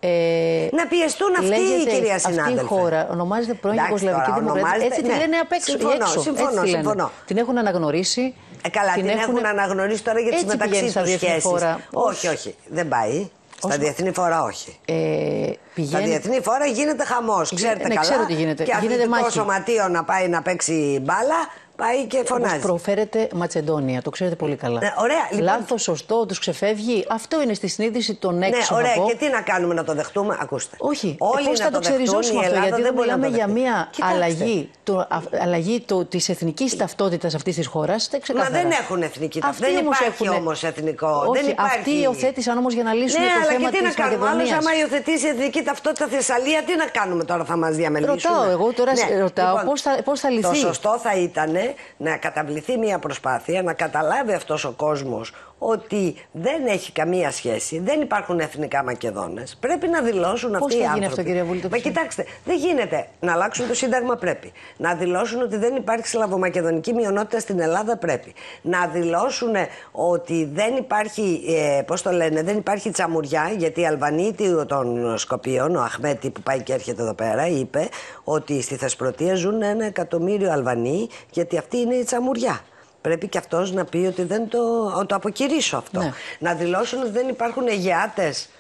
S1: Ε,
S15: να πιεστούν αυτοί,
S1: λέγεται,
S15: κυρία συνάδελφε.
S1: αυτή η χώρα ονομάζεται πρώην Ιουγκοσλαβική Δημοκρατία. Έτσι
S15: ναι.
S1: τη λένε απ' έξω.
S15: Συμφωνώ,
S1: έξω.
S15: συμφωνώ,
S1: Έτσι
S15: συμφωνώ.
S1: Την έχουν αναγνωρίσει.
S15: Ε, καλά, την, την έχουν... έχουν αναγνωρίσει τώρα για τις μεταξύ τους σχέσεις. Φόρα. Όχι, όχι, δεν πάει. Στα Ως... διεθνή φόρα όχι.
S1: Ε, πηγαίνει...
S15: Στα διεθνή φόρα γίνεται χαμός, ξέρετε
S1: ναι,
S15: καλά.
S1: Ξέρω τι γίνεται.
S15: Και αθλητικό σωματείο να πάει να παίξει μπάλα, πάει και φωνάζει.
S1: Όπως προφέρεται Ματσεντόνια, το ξέρετε πολύ καλά.
S15: Ναι, ωραία, λοιπόν...
S1: Λάθος, σωστό, τους ξεφεύγει. Αυτό είναι στη συνείδηση των έξω.
S15: Ναι, ωραία, και τι να κάνουμε, να το δεχτούμε, ακούστε.
S1: Όχι,
S15: όλοι
S1: πώς θα το ξεριζώσουμε αυτό, γιατί δεν μιλάμε για μια
S15: Κοιτάξτε.
S1: αλλαγή, το, α, αλλαγή το, της εθνικής ταυτότητας αυτής της χώρας.
S15: Μα δεν έχουν εθνική ταυτότητα. Δεν υπάρχει
S1: έχουν...
S15: όμως εθνικό.
S1: Όχι,
S15: δεν υπάρχει...
S1: αυτοί υιοθέτησαν όμως για να λύσουν
S15: ναι,
S1: το
S15: αλλά
S1: θέμα
S15: και τι
S1: της
S15: να κάνουμε.
S1: Μακεδονίας.
S15: Άλλος, άμα υιοθετήσει εθνική ταυτότητα Θεσσαλία, τι να κάνουμε τώρα, θα μας διαμελήσουμε.
S1: Ρωτάω, εγώ τώρα
S15: ναι.
S1: ρωτάω
S15: λοιπόν,
S1: πώς, θα, πώς θα λυθεί.
S15: Το σωστό θα ήταν να καταβληθεί μια προσπάθεια, να καταλάβει αυτός ο κόσμος ότι δεν έχει καμία σχέση, δεν υπάρχουν εθνικά Μακεδόνες. Πρέπει να δηλώσουν
S1: πώς
S15: αυτοί οι άνθρωποι.
S1: Πώς θα γίνει αυτό, κυρία Βούλη?
S15: Μα κοιτάξτε, δεν γίνεται να αλλάξουν το Σύνταγμα, πρέπει. Να δηλώσουν ότι δεν υπάρχει σλαβομακεδονική μειονότητα στην Ελλάδα, πρέπει. Να δηλώσουν ότι δεν υπάρχει, ε, πώς το λένε, δεν υπάρχει τσαμουριά, γιατί οι Αλβανοί των Σκοπίων, ο Αχμέτη που πάει και έρχεται εδώ πέρα, είπε ότι στη Θεσπρωτεία ζουν ένα εκατομμύριο Αλβανοί, γιατί αυτή είναι η τσαμουριά. Πρέπει και αυτός να πει ότι δεν το, το αποκηρύσω αυτό. Ναι. Να δηλώσουν ότι δεν υπάρχουν Αιγαιάτες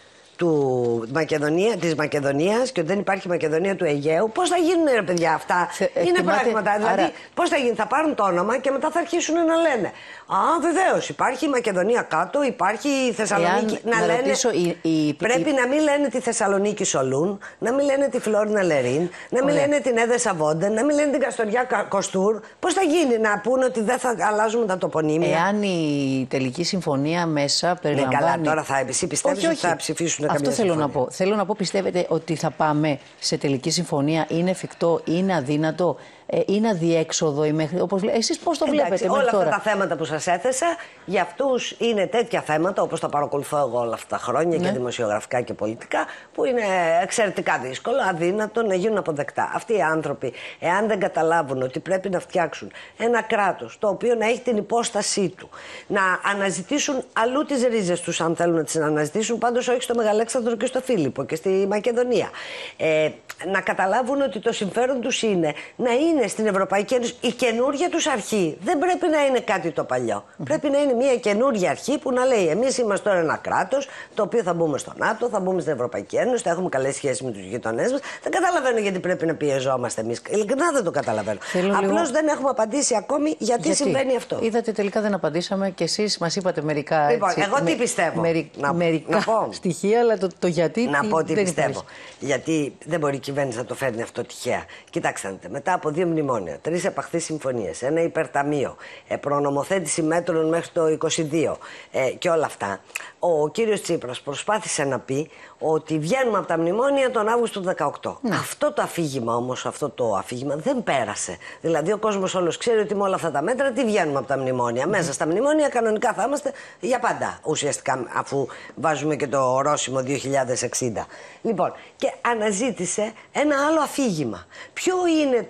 S15: του Μακεδονία, της Μακεδονίας και ότι δεν υπάρχει Μακεδονία του Αιγαίου. Πώς θα γίνουν, ρε παιδιά, αυτά?
S1: Σε,
S15: είναι
S1: εκτιμάτε,
S15: πράγματα.
S1: άρα...
S15: Δηλαδή, πώς θα γίνει, θα πάρουν το όνομα και μετά θα αρχίσουν να λένε. Α, βεβαίως, υπάρχει η Μακεδονία κάτω, υπάρχει η Θεσσαλονίκη.
S1: Εάν,
S15: να,
S1: να
S15: λένε.
S1: Ρωτήσω, η, η,
S15: πρέπει
S1: η...
S15: να μην λένε τη Θεσσαλονίκη Σολούν, να μην λένε τη Φλόρινα Λερίν, να μην
S1: Ωραία.
S15: λένε την Έδεσα Βόντεν, να μην λένε την Καστοριά Κοστούρ. Πώς θα γίνει να πούνε ότι δεν θα αλλάζουμε τα τοπονύμια?
S1: Εάν η τελική συμφωνία μέσα περιλαμβάνει.
S15: Ναι, καλά, τώρα θα εσύ πιστεύεις ότι θα ψηφίσουν καμία
S1: Αυτό
S15: συμφωνία?
S1: θέλω να πω. Θέλω να πω, πιστεύετε ότι θα πάμε σε τελική συμφωνία? Είναι εφικτό, είναι αδύνατο, ε, είναι αδιέξοδο ή μέχρι. Όπως... Εσείς πώς το
S15: Εντάξει,
S1: βλέπετε
S15: όλα
S1: μέχρι τώρα?
S15: αυτά τα θέματα που σας έθεσα, για αυτούς είναι τέτοια θέματα, όπως τα παρακολουθώ εγώ όλα αυτά τα χρόνια, ναι, και δημοσιογραφικά και πολιτικά, που είναι εξαιρετικά δύσκολο, αδύνατο να γίνουν αποδεκτά. Αυτοί οι άνθρωποι, εάν δεν καταλάβουν ότι πρέπει να φτιάξουν ένα κράτος το οποίο να έχει την υπόστασή του, να αναζητήσουν αλλού τις ρίζες τους, αν θέλουν να τις αναζητήσουν, πάντως όχι στο Μεγαλέξανδρο και στο Φίλιππο και στη Μακεδονία. Ε, να καταλάβουν ότι το συμφέρον τους είναι να είναι στην Ευρωπαϊκή Ένωση η καινούργια τους αρχή. Δεν πρέπει να είναι κάτι το παλιό. Mm. Πρέπει να είναι μια καινούργια αρχή που να λέει: εμείς είμαστε τώρα ένα κράτος το οποίο θα μπούμε στο ΝΑΤΟ, θα μπούμε στην Ευρωπαϊκή Ένωση, θα έχουμε καλές σχέσεις με τους γειτονές μας. Δεν καταλαβαίνω γιατί πρέπει να πιεζόμαστε εμείς. Ειλικρινά δεν το καταλαβαίνω. Απλώς λίγο... δεν έχουμε απαντήσει ακόμη γιατί, γιατί συμβαίνει αυτό.
S1: Είδατε, τελικά δεν απαντήσαμε και εσείς μας είπατε μερικά.
S15: Λοιπόν,
S1: έτσι,
S15: εγώ τι
S1: με,
S15: πιστεύω.
S1: Μερι,
S15: να,
S1: μερικά
S15: να πω.
S1: στοιχεία, αλλά το, το γιατί.
S15: Να
S1: τι,
S15: πω τι
S1: δεν
S15: πιστεύω.
S1: υπάρχει.
S15: Γιατί δεν μπορεί η κυβέρνηση να το φέρνει αυτό τυχαία. Κοιτάξτε, μετά από δύο μνημόνια, τρεις επαχθείς συμφωνίες, ένα υπερταμείο, ε, προνομοθέτηση μέτρων μέχρι το είκοσι δύο ε, και όλα αυτά, ο κύριος Τσίπρας προσπάθησε να πει ότι βγαίνουμε από τα μνημόνια τον Αύγουστο του δεκαοκτώ. Ναι. Αυτό το αφήγημα όμως, αυτό το αφήγημα δεν πέρασε. Δηλαδή ο κόσμος όλος ξέρει ότι με όλα αυτά τα μέτρα τι βγαίνουμε από τα μνημόνια. Mm. Μέσα στα μνημόνια κανονικά θα είμαστε για πάντα ουσιαστικά, αφού βάζουμε και το ορόσημο δύο χιλιάδες εξήντα. Λοιπόν, και αναζήτησε ένα άλλο αφήγημα. Ποιο είναι το καλύτερο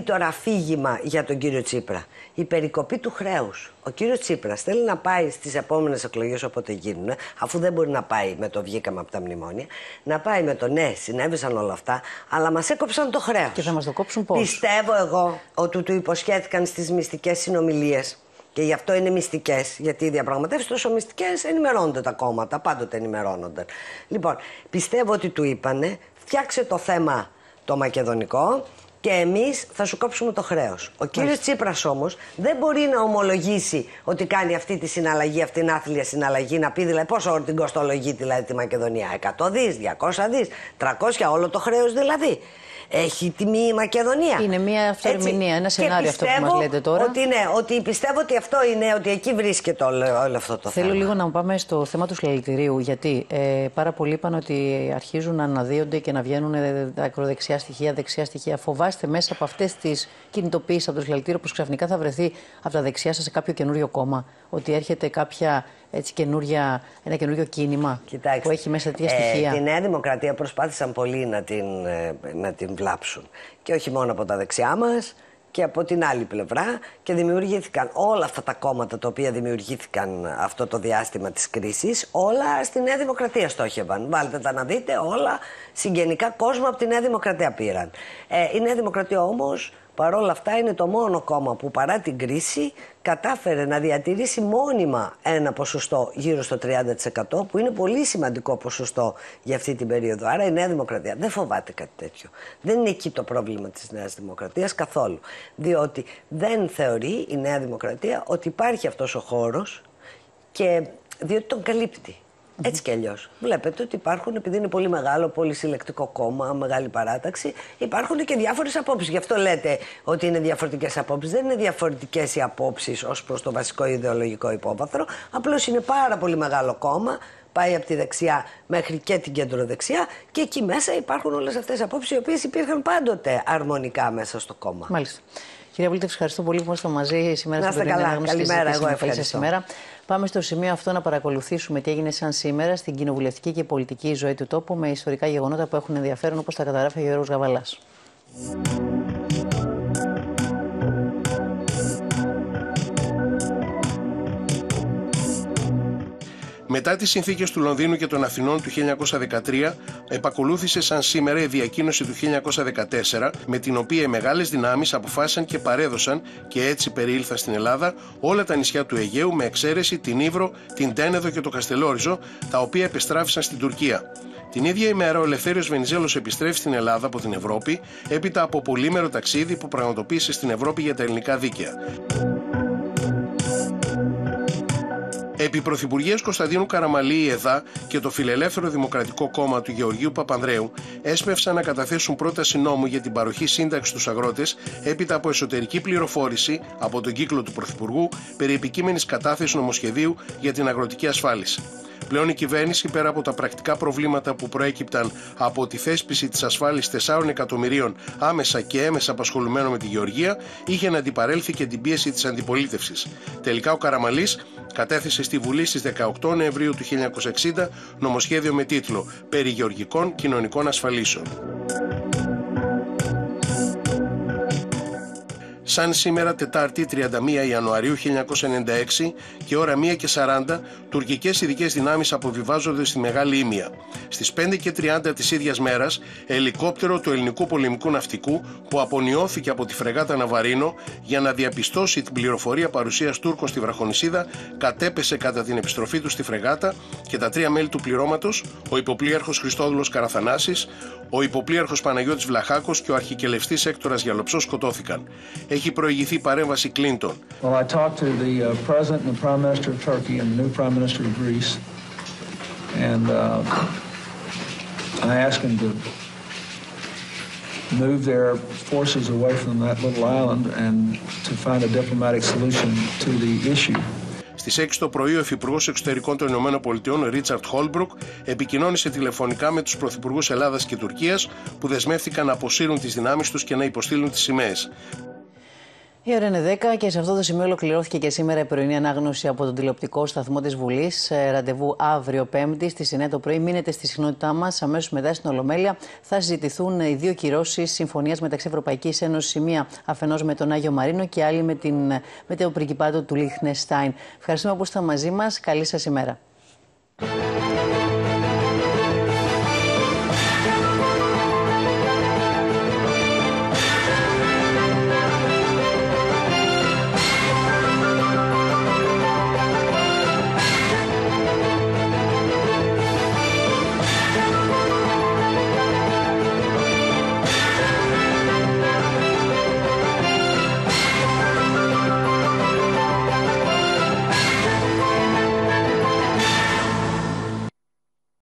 S15: τώρα αφήγημα για τον κύριο Τσίπρα? Η περικοπή του χρέους. Ο κύριος Τσίπρας θέλει να πάει στις επόμενες εκλογές, όποτε γίνουν, αφού δεν μπορεί να πάει με το βγήκαμε από τα μνημόνια, να πάει με το ναι, συνέβησαν όλα αυτά, αλλά μας έκοψαν το χρέος.
S1: Και θα μας το κόψουν πώς?
S15: Πιστεύω εγώ ότι του υποσχέθηκαν στις μυστικές συνομιλίες. Και γι' αυτό είναι μυστικές, γιατί οι διαπραγματεύσεις τόσο μυστικές ενημερώνονται τα κόμματα, πάντοτε ενημερώνονται. Λοιπόν, πιστεύω ότι του είπανε, φτιάξε το θέμα το μακεδονικό και εμείς θα σου κόψουμε το χρέος. Ο κύριος Τσίπρας όμως δεν μπορεί να ομολογήσει ότι κάνει αυτή τη συναλλαγή, αυτή την άθλια συναλλαγή, να πει δηλαδή πόσο την κοστολογεί δηλαδή τη Μακεδονία. εκατό δις, διακόσια δις, τριακόσια, όλο το χρέος δηλαδή. Έχει τιμή η Μακεδονία.
S1: Είναι μια αυτοερμηνεία, ένα σενάριο αυτό που μας λέτε τώρα.
S15: Ότι ναι, ότι πιστεύω ότι αυτό είναι, ότι εκεί βρίσκεται όλο, όλο αυτό το
S1: Θέλω
S15: θέμα.
S1: λίγο να πάμε στο θέμα του συλλαλητηρίου, γιατί ε, πάρα πολλοί είπαν ότι αρχίζουν να αναδύονται και να βγαίνουν ακροδεξιά στοιχεία, δεξιά στοιχεία. Φοβάστε μέσα από αυτές τις κινητοποιήσεις από το συλλαλητήριο πως ξαφνικά θα βρεθεί από τα δεξιά σας σε κάποιο καινούριο κόμμα, ότι έρχεται κάποια, έτσι, καινούρια, ένα καινούριο κίνημα? Κοιτάξτε, που έχει μέσα τέτοια στοιχεία?
S15: Ε, τη Νέα Δημοκρατία προσπάθησαν πολύ να την, να την βλάψουν. Και όχι μόνο από τα δεξιά μας, και από την άλλη πλευρά, και δημιουργήθηκαν όλα αυτά τα κόμματα τα οποία δημιουργήθηκαν αυτό το διάστημα της κρίσης, όλα στη Νέα Δημοκρατία στόχευαν. Βάλτε τα να δείτε, όλα συγγενικά κόσμο από τη Νέα Δημοκρατία πήραν. Ε, η Νέα Δημοκρατία όμως, παρόλα αυτά, είναι το μόνο κόμμα που παρά την κρίση κατάφερε να διατηρήσει μόνιμα ένα ποσοστό γύρω στο τριάντα τοις εκατό, που είναι πολύ σημαντικό ποσοστό για αυτή την περίοδο. Άρα η Νέα Δημοκρατία δεν φοβάται κάτι τέτοιο. Δεν είναι εκεί το πρόβλημα της Νέας Δημοκρατίας καθόλου. Διότι δεν θεωρεί η Νέα Δημοκρατία ότι υπάρχει αυτός ο χώρος, και διότι τον καλύπτει. Έτσι κι αλλιώς. Βλέπετε ότι υπάρχουν, επειδή είναι πολύ μεγάλο, πολύ συλλεκτικό κόμμα, μεγάλη παράταξη, υπάρχουν και διάφορες απόψεις. Γι' αυτό λέτε ότι είναι διαφορετικές απόψεις. Δεν είναι διαφορετικές οι απόψεις ως προς το βασικό ιδεολογικό υπόβαθρο. Απλώς είναι πάρα πολύ μεγάλο κόμμα. Πάει από τη δεξιά μέχρι και την κεντροδεξιά, και εκεί μέσα υπάρχουν όλες αυτές οι απόψεις, οι οποίες υπήρχαν πάντοτε αρμονικά μέσα στο κόμμα.
S1: Μάλιστα. Κυρία Βούλτευ, ευχαριστώ πολύ που ήμασταν μαζί σήμερα.
S15: Να είστε καλά. Καλημέρα, εγώ ευχαριστώ.
S1: Σήμερα. Πάμε στο σημείο αυτό να παρακολουθήσουμε τι έγινε σαν σήμερα στην κοινοβουλευτική και πολιτική ζωή του τόπου, με ιστορικά γεγονότα που έχουν ενδιαφέρον, όπως τα καταγράφει ο Γιώργος Γαβαλάς.
S10: Μετά τις συνθήκες του Λονδίνου και των Αθηνών του χίλια εννιακόσια δεκατρία, επακολούθησε σαν σήμερα η διακοίνωση του χίλια εννιακόσια δεκατέσσερα, με την οποία οι μεγάλες δυνάμεις αποφάσισαν και παρέδωσαν, και έτσι περιήλθαν στην Ελλάδα, όλα τα νησιά του Αιγαίου, με εξαίρεση την Ύβρο, την Τένεδο και το Καστελόριζο, τα οποία επεστράφησαν στην Τουρκία. Την ίδια ημέρα ο Ελευθέριος Βενιζέλος επιστρέφει στην Ελλάδα από την Ευρώπη, έπειτα από πολύμερο ταξίδι που πραγματοποίησε στην Ευρώπη για τα ελληνικά δίκαια. Επί Πρωθυπουργίας Κωνσταντίνου Καραμαλή, η ΕΔΑ και το Φιλελεύθερο Δημοκρατικό Κόμμα του Γεωργίου Παπανδρέου έσπευσαν να καταθέσουν πρόταση νόμου για την παροχή σύνταξης στους αγρότες, έπειτα από εσωτερική πληροφόρηση από τον κύκλο του Πρωθυπουργού περί επικείμενης κατάθεσης νομοσχεδίου για την αγροτική ασφάλιση. Πλέον η κυβέρνηση, πέρα από τα πρακτικά προβλήματα που προέκυπταν από τη θέσπιση της ασφάλισης τεσσάρων εκατομμυρίων άμεσα και έμεσα απασχολουμένων με τη γεωργία, είχε να αντιπαρέλθει και την πίεση της αντιπολίτευσης. Τελικά ο Καραμαλής κατέθεσε στη Βουλή στις δεκαοκτώ Νοεμβρίου του χίλια εννιακόσια εξήντα νομοσχέδιο με τίτλο «Περί γεωργικών κοινωνικών ασφαλίσεων». Σαν σήμερα Τετάρτη τριάντα μία Ιανουαρίου χίλια εννιακόσια ενενήντα έξι και ώρα μία και σαράντα, τουρκικές ειδικές δυνάμεις αποβιβάζονται στη Μεγάλη Ήμια. Στις πέντε και τριάντα της ίδιας μέρας, ελικόπτερο του ελληνικού πολεμικού ναυτικού που απονιώθηκε από τη φρεγάτα Ναβαρίνο για να διαπιστώσει την πληροφορία παρουσίας Τούρκων στη Βραχονησίδα, κατέπεσε κατά την επιστροφή του στη φρεγάτα, και τα τρία μέλη του πληρώματος, ο υποπλοίαρχος Χριστόδουλος Καραθανάσης, ο υποπλοίαρχος Παναγιώτης Βλαχάκος και ο αρχικελευστής Έκτορας Γιαλοψός σκοτώθηκαν. Έχει προηγηθεί παρέμβαση Κλίντον.
S16: Well, I talked to the uh, President and the Prime Minister of Turkey and the new Prime Minister of Greece, and uh, I asked them to move their forces away from that little island and to find a diplomatic solution to the issue.
S10: Στις έξι το πρωί, ο Υφυπουργός Εξωτερικών των Ηνωμένων Πολιτειών, Ρίτσαρντ Χόλμπρουκ, επικοινώνησε τηλεφωνικά με τους πρωθυπουργούς Ελλάδας και Τουρκίας, που δεσμεύτηκαν να αποσύρουν τις δυνάμεις τους και να υποστείλουν τις σημαίες.
S1: Η ώρα είναι δέκα και σε αυτό το σημείο ολοκληρώθηκε και σήμερα η πρωινή ανάγνωση από τον τηλεοπτικό σταθμό της Βουλής. Ραντεβού αύριο Πέμπτη στις εννιά το πρωί. Μείνετε στη συχνότητά μας. Αμέσως μετά στην Ολομέλεια θα συζητηθούν οι δύο κυρώσεις συμφωνίας μεταξύ Ευρωπαϊκής Ένωσης, η μία αφενός με τον Άγιο Μαρίνο και άλλη με, την, με το Πριγκιπάτο του Λιχτενστάιν. Ευχαριστούμε που ήσασταν μαζί μας. Καλή σας ημέρα.